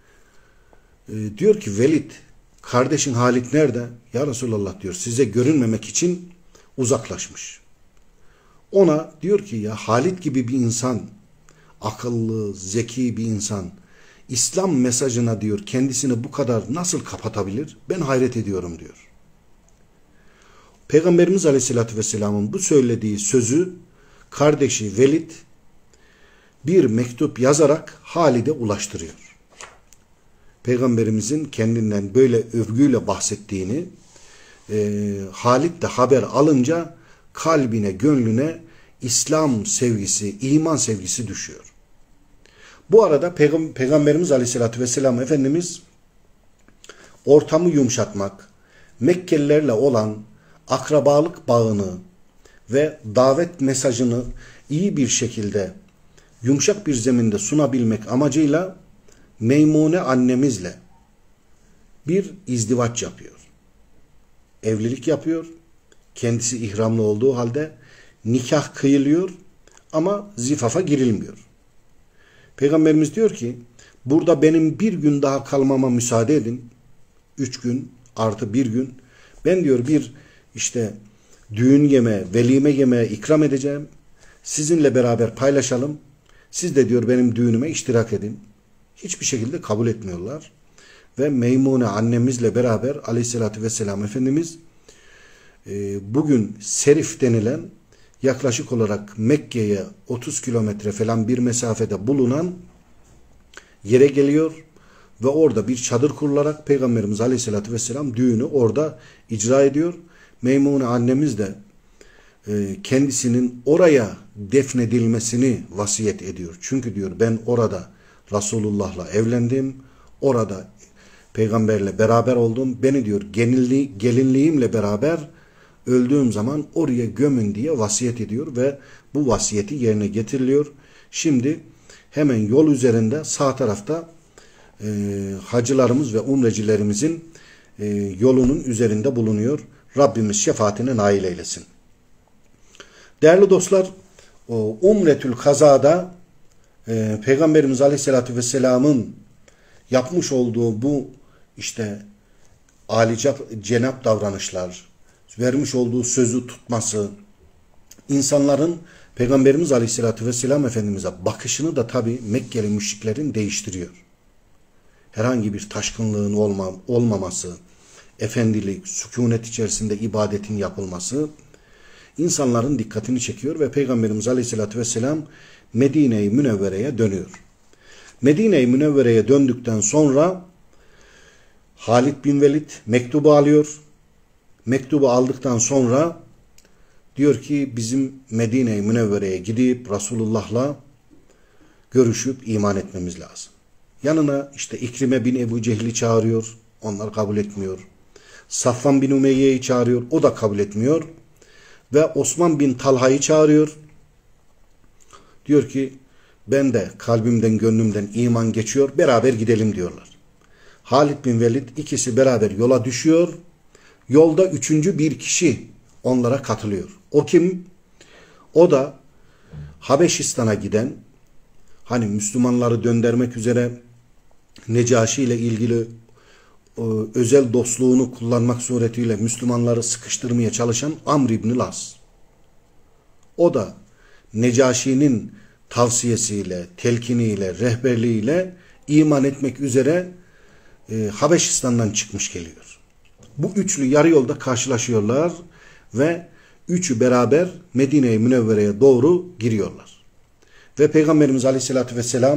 Speaker 1: E, diyor ki Velid, kardeşin Halid nerede? Ya Resulallah diyor, size görünmemek için uzaklaşmış. Ona diyor ki ya Halid gibi bir insan, akıllı, zeki bir insan, İslam mesajına diyor kendisini bu kadar nasıl kapatabilir? Ben hayret ediyorum diyor. Peygamberimiz Aleyhisselatü Vesselam'ın bu söylediği sözü kardeşi Velid bir mektup yazarak Halid'e ulaştırıyor. Peygamberimizin kendinden böyle övgüyle bahsettiğini e, Halid de haber alınca kalbine, gönlüne İslam sevgisi, iman sevgisi düşüyor. Bu arada Peygam Peygamberimiz Aleyhisselatü Vesselam Efendimiz ortamı yumuşatmak, Mekkelilerle olan akrabalık bağını ve davet mesajını iyi bir şekilde yumuşak bir zeminde sunabilmek amacıyla Meymune annemizle bir izdivaç yapıyor. Evlilik yapıyor. Kendisi ihramlı olduğu halde nikah kıyılıyor ama zifafa girilmiyor. Peygamberimiz diyor ki burada benim bir gün daha kalmama müsaade edin. Üç gün artı bir gün. Ben diyor bir işte düğün yemeği, velime yemeği ikram edeceğim. Sizinle beraber paylaşalım. Siz de diyor benim düğünüme iştirak edin. Hiçbir şekilde kabul etmiyorlar. Ve Meymune annemizle beraber Aleyhisselatü Vesselam Efendimiz e, bugün Serif denilen yaklaşık olarak Mekke'ye otuz kilometre falan bir mesafede bulunan yere geliyor ve orada bir çadır kurularak Peygamberimiz Aleyhisselatü Vesselam düğünü orada icra ediyor. Meymune annemiz de e, kendisinin oraya defnedilmesini vasiyet ediyor. Çünkü diyor ben orada Resulullah'la evlendim. Orada peygamberle beraber oldum. Beni diyor gelinli, gelinliğimle beraber öldüğüm zaman oraya gömün diye vasiyet ediyor ve bu vasiyeti yerine getiriliyor. Şimdi hemen yol üzerinde sağ tarafta e, hacılarımız ve umrecilerimizin e, yolunun üzerinde bulunuyor. Rabbimiz şefaatine nail eylesin. Değerli dostlar, o Umretül Kaza'da e, Peygamberimiz Aleyhisselatü Vesselam'ın yapmış olduğu bu işte âli cenap davranışlar, vermiş olduğu sözü tutması, insanların Peygamberimiz Aleyhisselatü Vesselam Efendimiz'e bakışını da tabi Mekkeli müşriklerin değiştiriyor. Herhangi bir taşkınlığın olma, olmaması, efendilik, sükunet içerisinde ibadetin yapılması insanların dikkatini çekiyor ve Peygamberimiz Aleyhisselatü Vesselam Medine-i Münevvere'ye dönüyor. Medine-i Münevvere'ye döndükten sonra Halid bin Velid mektubu alıyor. Mektubu aldıktan sonra diyor ki bizim Medine-i Münevvere'ye gidip Resulullah'la görüşüp iman etmemiz lazım. Yanına işte İkrime bin Ebu Cehil'i çağırıyor. Onlar kabul etmiyor. Safvan bin Umeyye'yi çağırıyor. O da kabul etmiyor. Ve Osman bin Talha'yı çağırıyor. Diyor ki ben de kalbimden gönlümden iman geçiyor. Beraber gidelim diyorlar. Halid bin Velid ikisi beraber yola düşüyor. Yolda üçüncü bir kişi onlara katılıyor. O kim? O da Habeşistan'a giden, hani Müslümanları döndürmek üzere Necaşi ile ilgili o, özel dostluğunu kullanmak suretiyle Müslümanları sıkıştırmaya çalışan Amr ibn Las. O da Necaşi'nin tavsiyesiyle, telkiniyle, rehberliğiyle iman etmek üzere e, Habeşistan'dan çıkmış geliyor. Bu üçlü yarı yolda karşılaşıyorlar ve üçü beraber Medine-i Münevvere'ye doğru giriyorlar. Ve Peygamberimiz Aleyhisselatü Vesselam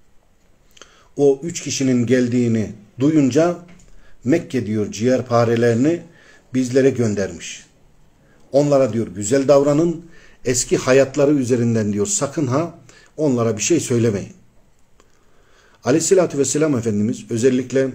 Speaker 1: o üç kişinin geldiğini duyunca Mekke diyor ciğerparelerini bizlere göndermiş. Onlara diyor güzel davranın, eski hayatları üzerinden diyor sakın ha onlara bir şey söylemeyin. Aleyhisselatü Vesselam Efendimiz özellikle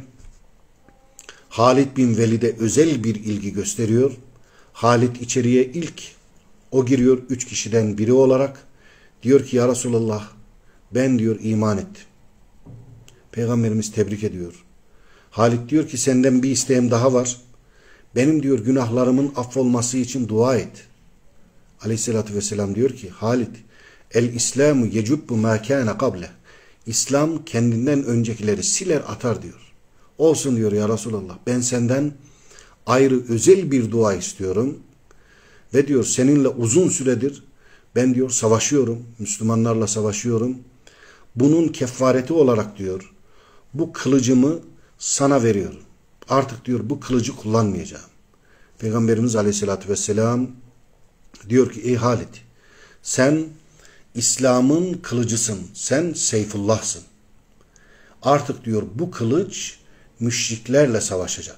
Speaker 1: Halid bin Velid'e özel bir ilgi gösteriyor. Halid içeriye ilk o giriyor üç kişiden biri olarak. Diyor ki ya Resulallah ben diyor iman ettim. Peygamberimiz tebrik ediyor. Halid diyor ki senden bir isteğim daha var. Benim diyor günahlarımın affolması için dua et. Aleyhissalatü vesselam diyor ki Halid el İslamu yecubbu ma kana kable. İslam kendinden öncekileri siler atar diyor. Olsun diyor ya Resulallah ben senden ayrı özel bir dua istiyorum. Ve diyor seninle uzun süredir ben diyor savaşıyorum. Müslümanlarla savaşıyorum. Bunun kefareti olarak diyor bu kılıcımı sana veriyorum. Artık diyor bu kılıcı kullanmayacağım. Peygamberimiz Aleyhisselatü Vesselam diyor ki ey Halid sen İslam'ın kılıcısın. Sen Seyfullah'sın. Artık diyor bu kılıç müşriklerle savaşacak.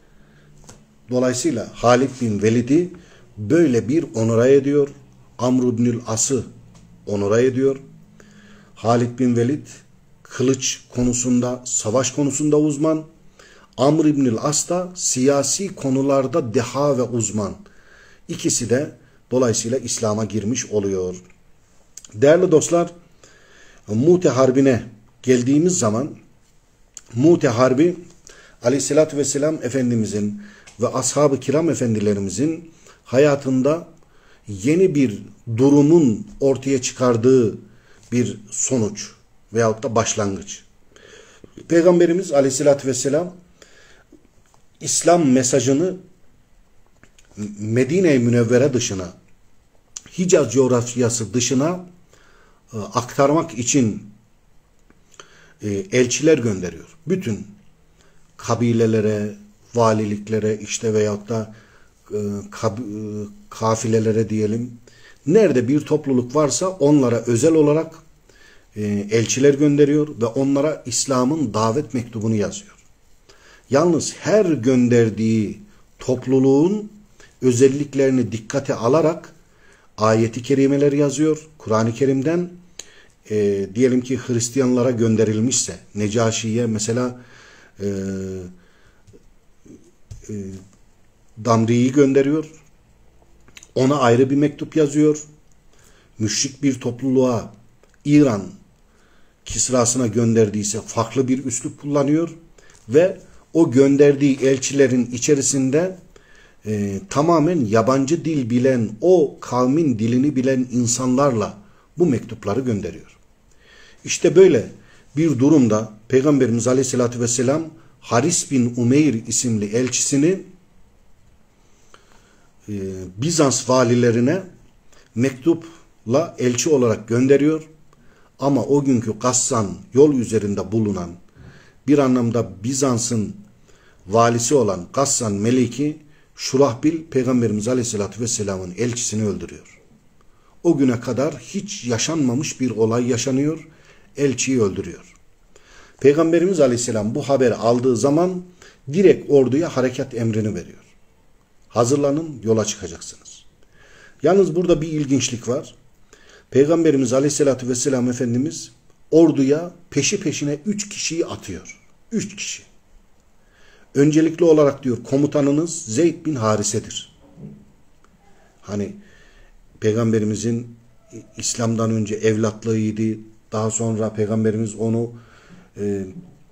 Speaker 1: Dolayısıyla Halid bin Velid'i böyle bir onura ediyor. Amr ibnül As'ı onura ediyor. Halid bin Velid kılıç konusunda, savaş konusunda uzman. Amr ibnül As da siyasi konularda deha ve uzman. İkisi de dolayısıyla İslam'a girmiş oluyor. Değerli dostlar, Mute Harbi'ne geldiğimiz zaman Mute Harbi Aleyhisselatü Vesselam Efendimizin ve Ashab-ı Kiram Efendilerimizin hayatında yeni bir durumun ortaya çıkardığı bir sonuç veyahut da başlangıç. Peygamberimiz Aleyhisselatü Vesselam İslam mesajını Medine-i Münevvere dışına, Hicaz coğrafyası dışına e, aktarmak için e, elçiler gönderiyor. Bütün kabilelere, valiliklere işte veyahut da e, kab, e, kafilelere diyelim. Nerede bir topluluk varsa onlara özel olarak e, elçiler gönderiyor ve onlara İslam'ın davet mektubunu yazıyor. Yalnız her gönderdiği topluluğun özelliklerini dikkate alarak ayeti kerimeler yazıyor. Kur'an-ı Kerim'den e, diyelim ki Hristiyanlara gönderilmişse Necaşi'ye mesela e, e, Damri'yi gönderiyor. Ona ayrı bir mektup yazıyor. Müşrik bir topluluğa İran Kisrasına gönderdiyse farklı bir üslup kullanıyor ve o gönderdiği elçilerin içerisinde e, tamamen yabancı dil bilen, o kavmin dilini bilen insanlarla bu mektupları gönderiyor. İşte böyle bir durumda Peygamberimiz Aleyhisselatü Vesselam Haris bin Umeyr isimli elçisini e, Bizans valilerine mektupla elçi olarak gönderiyor. Ama o günkü Gassan yol üzerinde bulunan bir anlamda Bizans'ın valisi olan Gassan Meliki Şurahbil Peygamberimiz Aleyhisselatü Vesselam'ın elçisini öldürüyor. O güne kadar hiç yaşanmamış bir olay yaşanıyor. Elçiyi öldürüyor. Peygamberimiz Aleyhisselam bu haberi aldığı zaman direkt orduya harekat emrini veriyor. Hazırlanın, yola çıkacaksınız. Yalnız burada bir ilginçlik var. Peygamberimiz Aleyhisselatü Vesselam Efendimiz orduya peşi peşine üç kişiyi atıyor. Üç kişi. Öncelikli olarak diyor komutanınız Zeyd bin Harise'dir. Hani Peygamberimizin İslam'dan önce evlatlığıydı. Daha sonra Peygamberimiz onu e,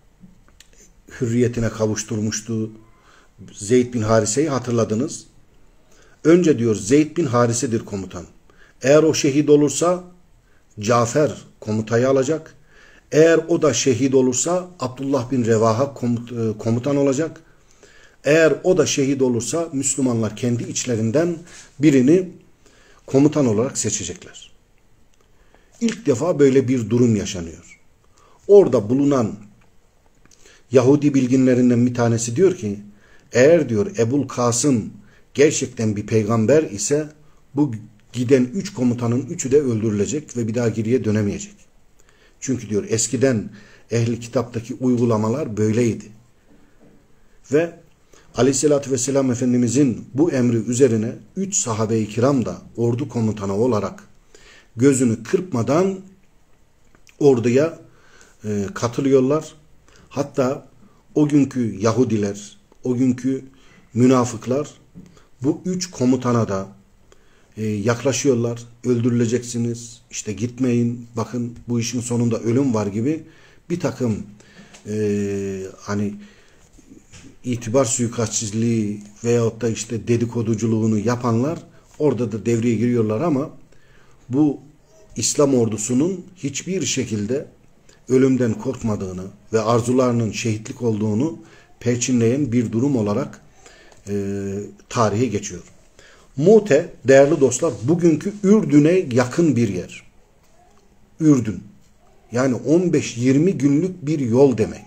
Speaker 1: hürriyetine kavuşturmuştu. Zeyd bin Harise'yi hatırladınız. Önce diyor Zeyd bin Harise'dir komutan. Eğer o şehit olursa Cafer komutayı alacak. Eğer o da şehit olursa Abdullah bin Revaha komut, komutan olacak. Eğer o da şehit olursa Müslümanlar kendi içlerinden birini komutan olarak seçecekler. İlk defa böyle bir durum yaşanıyor. Orada bulunan Yahudi bilginlerinden bir tanesi diyor ki, eğer diyor Ebul Kasım gerçekten bir peygamber ise bu giden üç komutanın üçü de öldürülecek ve bir daha geriye dönemeyecek. Çünkü diyor eskiden ehli kitaptaki uygulamalar böyleydi. Ve Aleyhisselatü Vesselam Efendimizin bu emri üzerine üç sahabe-i kiram da ordu komutanı olarak gözünü kırpmadan orduya e, katılıyorlar. Hatta o günkü Yahudiler, o günkü münafıklar bu üç komutana da e, yaklaşıyorlar. Öldürüleceksiniz, işte gitmeyin, bakın bu işin sonunda ölüm var gibi bir takım e, hani itibar suikastçiliği veyahut da işte dedikoduculuğunu yapanlar orada da devreye giriyorlar ama bu İslam ordusunun hiçbir şekilde ölümden korkmadığını ve arzularının şehitlik olduğunu perçinleyen bir durum olarak e, tarihe geçiyor. Mute değerli dostlar bugünkü Ürdün'e yakın bir yer. Ürdün. Yani on beş yirmi günlük bir yol demek.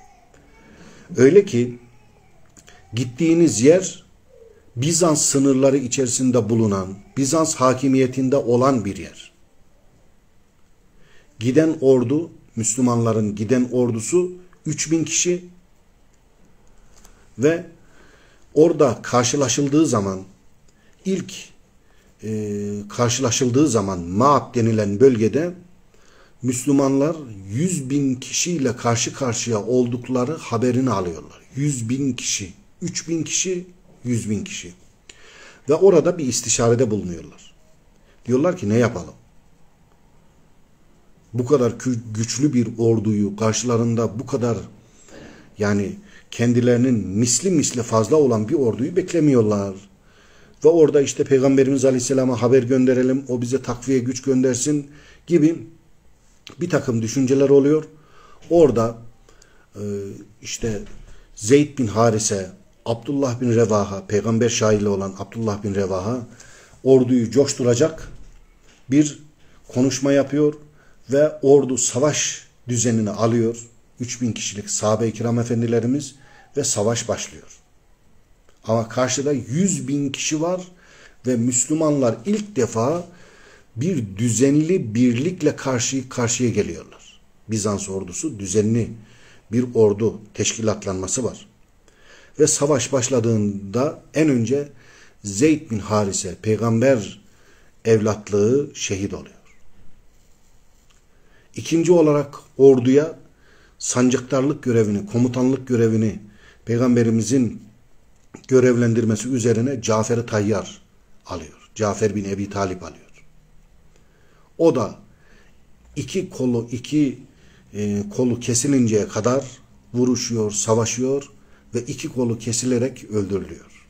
Speaker 1: Öyle ki gittiğiniz yer Bizans sınırları içerisinde bulunan, Bizans hakimiyetinde olan bir yer. Giden ordu, Müslümanların giden ordusu üç bin kişi ve orada karşılaşıldığı zaman ilk e, karşılaşıldığı zaman Ma'ab denilen bölgede Müslümanlar yüz bin kişiyle karşı karşıya oldukları haberini alıyorlar. yüz bin kişi, üç bin kişi, yüz bin kişi. Ve orada bir istişarede bulunuyorlar. Diyorlar ki ne yapalım? Bu kadar güçlü bir orduyu karşılarında bu kadar yani kendilerinin misli misli fazla olan bir orduyu beklemiyorlar. Ve orada işte Peygamberimiz Aleyhisselam'a haber gönderelim, o bize takviye güç göndersin gibi bir takım düşünceler oluyor. Orada işte Zeyd bin Harise, Abdullah bin Revaha, peygamber şahidi olan Abdullah bin Revaha orduyu coşturacak bir konuşma yapıyor ve ordu savaş düzenini alıyor. üç bin kişilik sahabe-i kiram efendilerimiz ve savaş başlıyor. Ama karşıda yüz bin kişi var ve Müslümanlar ilk defa bir düzenli birlikle karşı karşıya geliyorlar. Bizans ordusu düzenli bir ordu teşkilatlanması var. Ve savaş başladığında en önce Zeyd bin Harise peygamber evlatlığı şehit oluyor. İkinci olarak orduya sancaktarlık görevini, komutanlık görevini Peygamberimizin görevlendirmesi üzerine Cafer-i Tayyar alıyor. Cafer bin Ebi Talib alıyor. O da iki kolu iki e, kolu kesilinceye kadar vuruşuyor, savaşıyor ve iki kolu kesilerek öldürülüyor.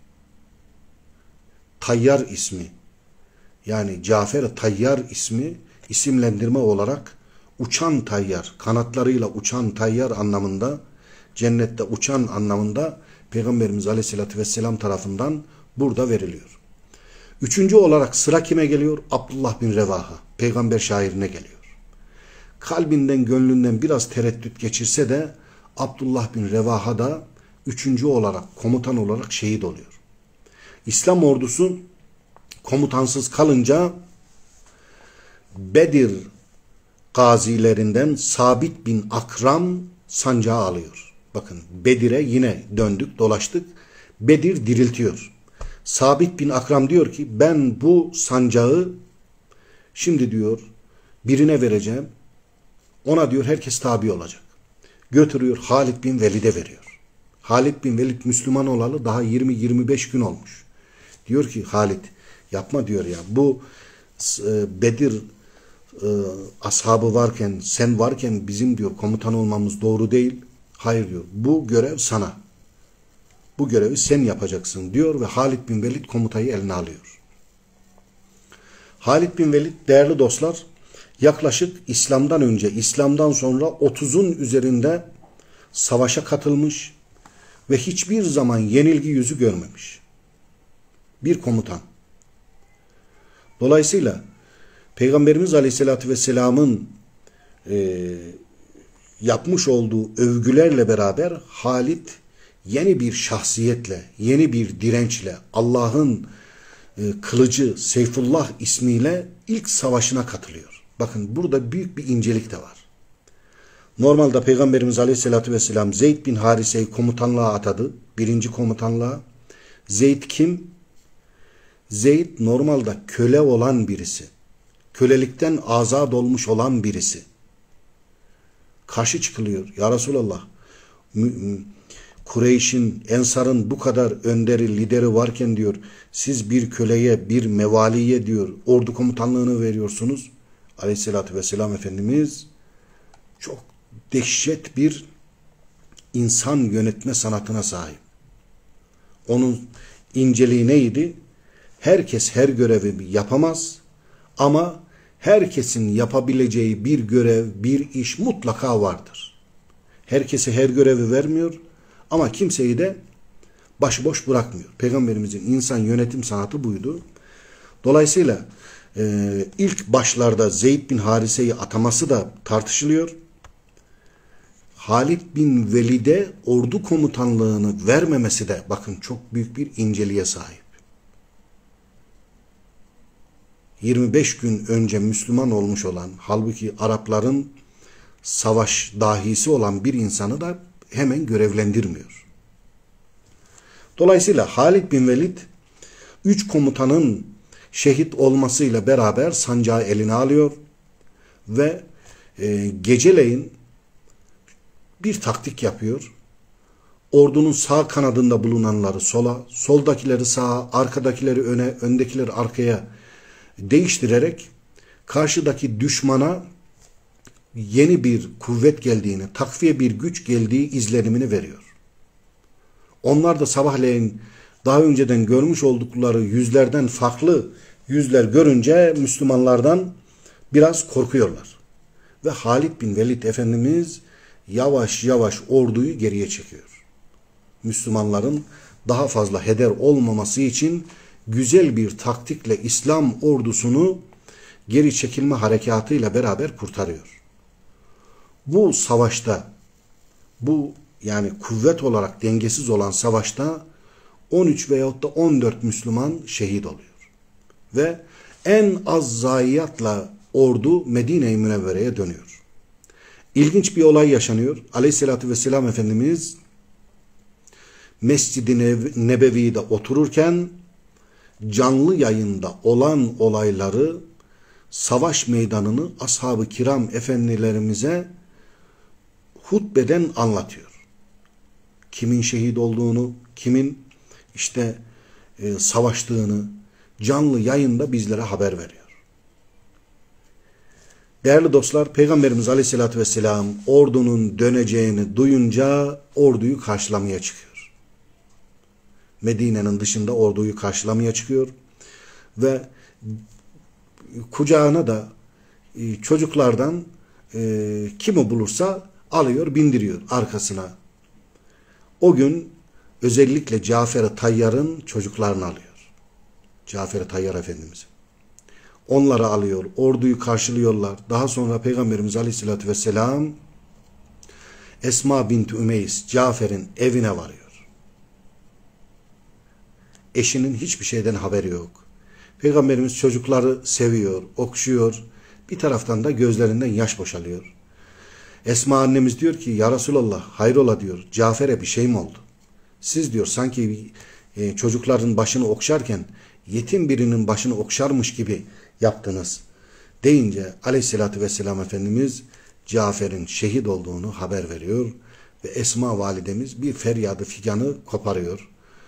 Speaker 1: Tayyar ismi yani Cafer-i Tayyar ismi isimlendirme olarak uçan tayyar, kanatlarıyla uçan tayyar anlamında, cennette uçan anlamında Peygamberimiz Aleyhisselatü Vesselam tarafından burada veriliyor. Üçüncü olarak sıra kime geliyor? Abdullah bin Revaha, peygamber şairine geliyor. Kalbinden, gönlünden biraz tereddüt geçirse de Abdullah bin Revaha da üçüncü olarak, komutan olarak şehit oluyor. İslam ordusu komutansız kalınca Bedir gazilerinden Sabit bin Akram sancağı alıyor. Bakın Bedir'e yine döndük dolaştık. Bedir diriltiyor. Sabit bin Akram diyor ki ben bu sancağı şimdi diyor birine vereceğim. Ona diyor herkes tabi olacak. Götürüyor Halid bin Velid'e veriyor. Halid bin Velid Müslüman olalı daha yirmi yirmi beş gün olmuş. Diyor ki Halid yapma diyor ya bu e, Bedir e, ashabı varken sen varken bizim diyor komutan olmamız doğru değil. Hayır diyor bu görev sana. Bu görevi sen yapacaksın diyor ve Halid bin Velid komutayı eline alıyor. Halid bin Velid değerli dostlar yaklaşık İslam'dan önce, İslam'dan sonra otuzun üzerinde savaşa katılmış ve hiçbir zaman yenilgi yüzü görmemiş. Bir komutan. Dolayısıyla Peygamberimiz Aleyhisselatü Vesselam'ın e, yapmış olduğu övgülerle beraber Halid yeni bir şahsiyetle, yeni bir dirençle Allah'ın e, kılıcı Seyfullah ismiyle ilk savaşına katılıyor. Bakın burada büyük bir incelik de var. Normalde Peygamberimiz Aleyhisselatü Vesselam Zeyd bin Harise'yi komutanlığa atadı. Birinci komutanlığa. Zeyd kim? Zeyd normalde köle olan birisi. Kölelikten azat olmuş olan birisi. Karşı çıkılıyor. Ya Resulallah Kureyş'in, Ensar'ın bu kadar önderi, lideri varken diyor siz bir köleye, bir mevaliye diyor ordu komutanlığını veriyorsunuz. Aleyhissalatü vesselam Efendimiz çok dehşet bir insan yönetme sanatına sahip. Onun inceliği neydi? Herkes her görevi yapamaz ama herkesin yapabileceği bir görev, bir iş mutlaka vardır. Herkese her görevi vermiyor ama kimseyi de başıboş bırakmıyor. Peygamberimizin insan yönetim sanatı buydu. Dolayısıyla e, ilk başlarda Zeyd bin Harise'yi ataması da tartışılıyor. Halid bin Velid'e ordu komutanlığını vermemesi de bakın çok büyük bir inceliğe sahip. yirmi beş gün önce Müslüman olmuş olan, halbuki Arapların savaş dahisi olan bir insanı da hemen görevlendirmiyor. Dolayısıyla Halid bin Velid üç komutanın şehit olmasıyla beraber sancağı eline alıyor ve e, geceleyin bir taktik yapıyor. Ordunun sağ kanadında bulunanları sola, soldakileri sağa, arkadakileri öne, öndekileri arkaya değiştirerek karşıdaki düşmana yeni bir kuvvet geldiğini, takviye bir güç geldiği izlenimini veriyor. Onlar da sabahleyin daha önceden görmüş oldukları yüzlerden farklı yüzler görünce Müslümanlardan biraz korkuyorlar. Ve Halid bin Velid Efendimiz yavaş yavaş orduyu geriye çekiyor. Müslümanların daha fazla heder olmaması için güzel bir taktikle İslam ordusunu geri çekilme harekatıyla beraber kurtarıyor. Bu savaşta, bu yani kuvvet olarak dengesiz olan savaşta on üç veyahut da on dört Müslüman şehit oluyor. Ve en az zayiatla ordu Medine-i Münevvere'ye dönüyor. İlginç bir olay yaşanıyor. Aleyhissalatü vesselam Efendimiz Mescid-i Nebevi'de otururken canlı yayında olan olayları, savaş meydanını ashab-ı kiram efendilerimize hutbeden anlatıyor. Kimin şehit olduğunu, kimin işte e, savaştığını canlı yayında bizlere haber veriyor. Değerli dostlar, Peygamberimiz Aleyhisselatü Vesselam ordunun döneceğini duyunca orduyu karşılamaya çıkıyor. Medine'nin dışında orduyu karşılamaya çıkıyor ve kucağına da çocuklardan e, kimi bulursa alıyor, bindiriyor arkasına. O gün özellikle Cafer-i Tayyar'ın çocuklarını alıyor. Cafer-i Tayyar Efendimiz. Onları alıyor, orduyu karşılıyorlar. Daha sonra Peygamberimiz Aleyhisselatü Vesselam Esma bint Ümeys, Cafer'in evine varıyor. Eşinin hiçbir şeyden haberi yok. Peygamberimiz çocukları seviyor, okşuyor. Bir taraftan da gözlerinden yaş boşalıyor. Esma annemiz diyor ki ya Resulallah hayrola diyor, Cafer'e bir şey mi oldu? Siz diyor sanki e, çocukların başını okşarken yetim birinin başını okşarmış gibi yaptınız deyince aleyhissalatü vesselam Efendimiz Cafer'in şehit olduğunu haber veriyor ve Esma validemiz bir feryadı figanı koparıyor.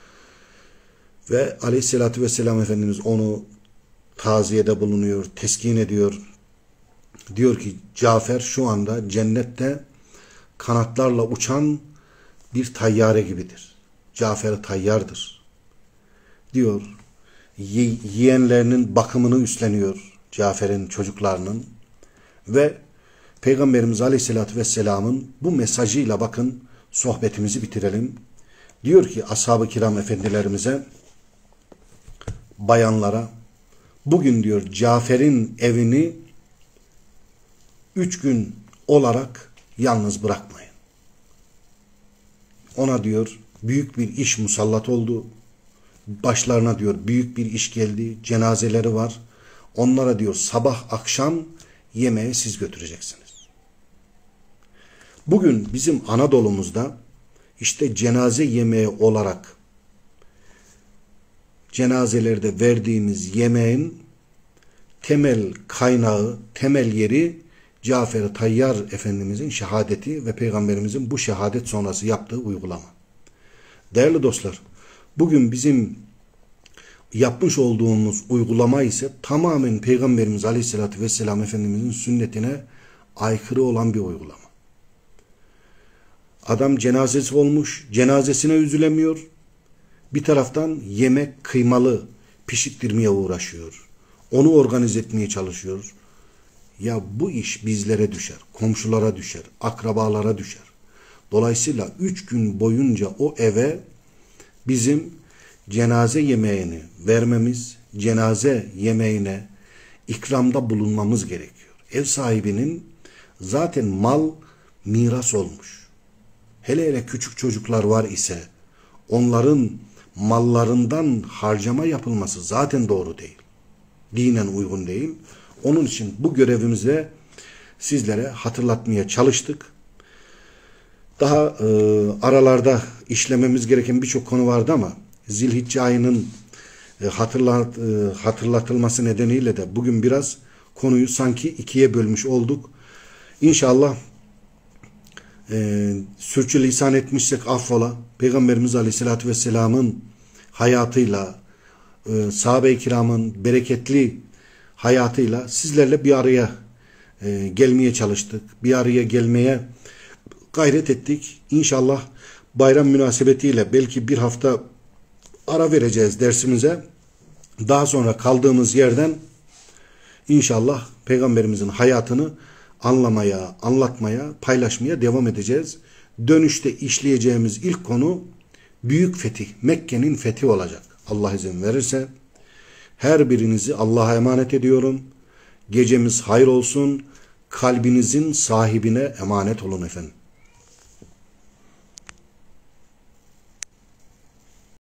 Speaker 1: Ve aleyhissalatü vesselam Efendimiz onu taziyede bulunuyor, teskin ediyor. Diyor ki Cafer şu anda cennette kanatlarla uçan bir tayyare gibidir. Cafer tayyardır. Diyor. Ye yeğenlerinin bakımını üstleniyor Cafer'in çocuklarının. Ve Peygamberimiz Aleyhisselatü Vesselam'ın bu mesajıyla bakın sohbetimizi bitirelim. Diyor ki ashab-ı kiram efendilerimize, bayanlara, bugün diyor Cafer'in evini üç gün olarak yalnız bırakmayın. Ona diyor büyük bir iş musallat oldu. Başlarına diyor büyük bir iş geldi. Cenazeleri var. Onlara diyor sabah akşam yemeği siz götüreceksiniz. Bugün bizim Anadolu'muzda işte cenaze yemeği olarak cenazelerde verdiğimiz yemeğin temel kaynağı, temel yeri Cafer-i Tayyar Efendimizin şehadeti ve Peygamberimizin bu şehadet sonrası yaptığı uygulama. Değerli dostlar, bugün bizim yapmış olduğumuz uygulama ise tamamen Peygamberimiz Aleyhisselatü Vesselam Efendimizin sünnetine aykırı olan bir uygulama. Adam cenazesi olmuş, cenazesine üzülemiyor. Bir taraftan yemek kıymalı pişirttirmeye uğraşıyor. Onu organize etmeye çalışıyor. Ya bu iş bizlere düşer, komşulara düşer, akrabalara düşer. Dolayısıyla üç gün boyunca o eve bizim cenaze yemeğini vermemiz, cenaze yemeğine ikramda bulunmamız gerekiyor. Ev sahibinin zaten mal miras olmuş. Hele hele küçük çocuklar var ise onların mallarından harcama yapılması zaten doğru değil. Dinen uygun değil. Onun için bu görevimize sizlere hatırlatmaya çalıştık. Daha e, aralarda işlememiz gereken birçok konu vardı ama Zilhicce ayının e, hatırlat, e, hatırlatılması nedeniyle de bugün biraz konuyu sanki ikiye bölmüş olduk. İnşallah e, sürçülisan etmişsek affola. Peygamberimiz Aleyhisselatü Vesselam'ın hayatıyla, e, sahabe-i kiramın bereketli hayatıyla sizlerle bir araya e, gelmeye çalıştık. Bir araya gelmeye gayret ettik. İnşallah bayram münasebetiyle belki bir hafta ara vereceğiz dersimize. Daha sonra kaldığımız yerden inşallah Peygamberimizin hayatını anlamaya, anlatmaya, paylaşmaya devam edeceğiz. Dönüşte işleyeceğimiz ilk konu büyük fetih, Mekke'nin fethi olacak. Allah izin verirse. Her birinizi Allah'a emanet ediyorum. Gecemiz hayır olsun. Kalbinizin sahibine emanet olun efendim.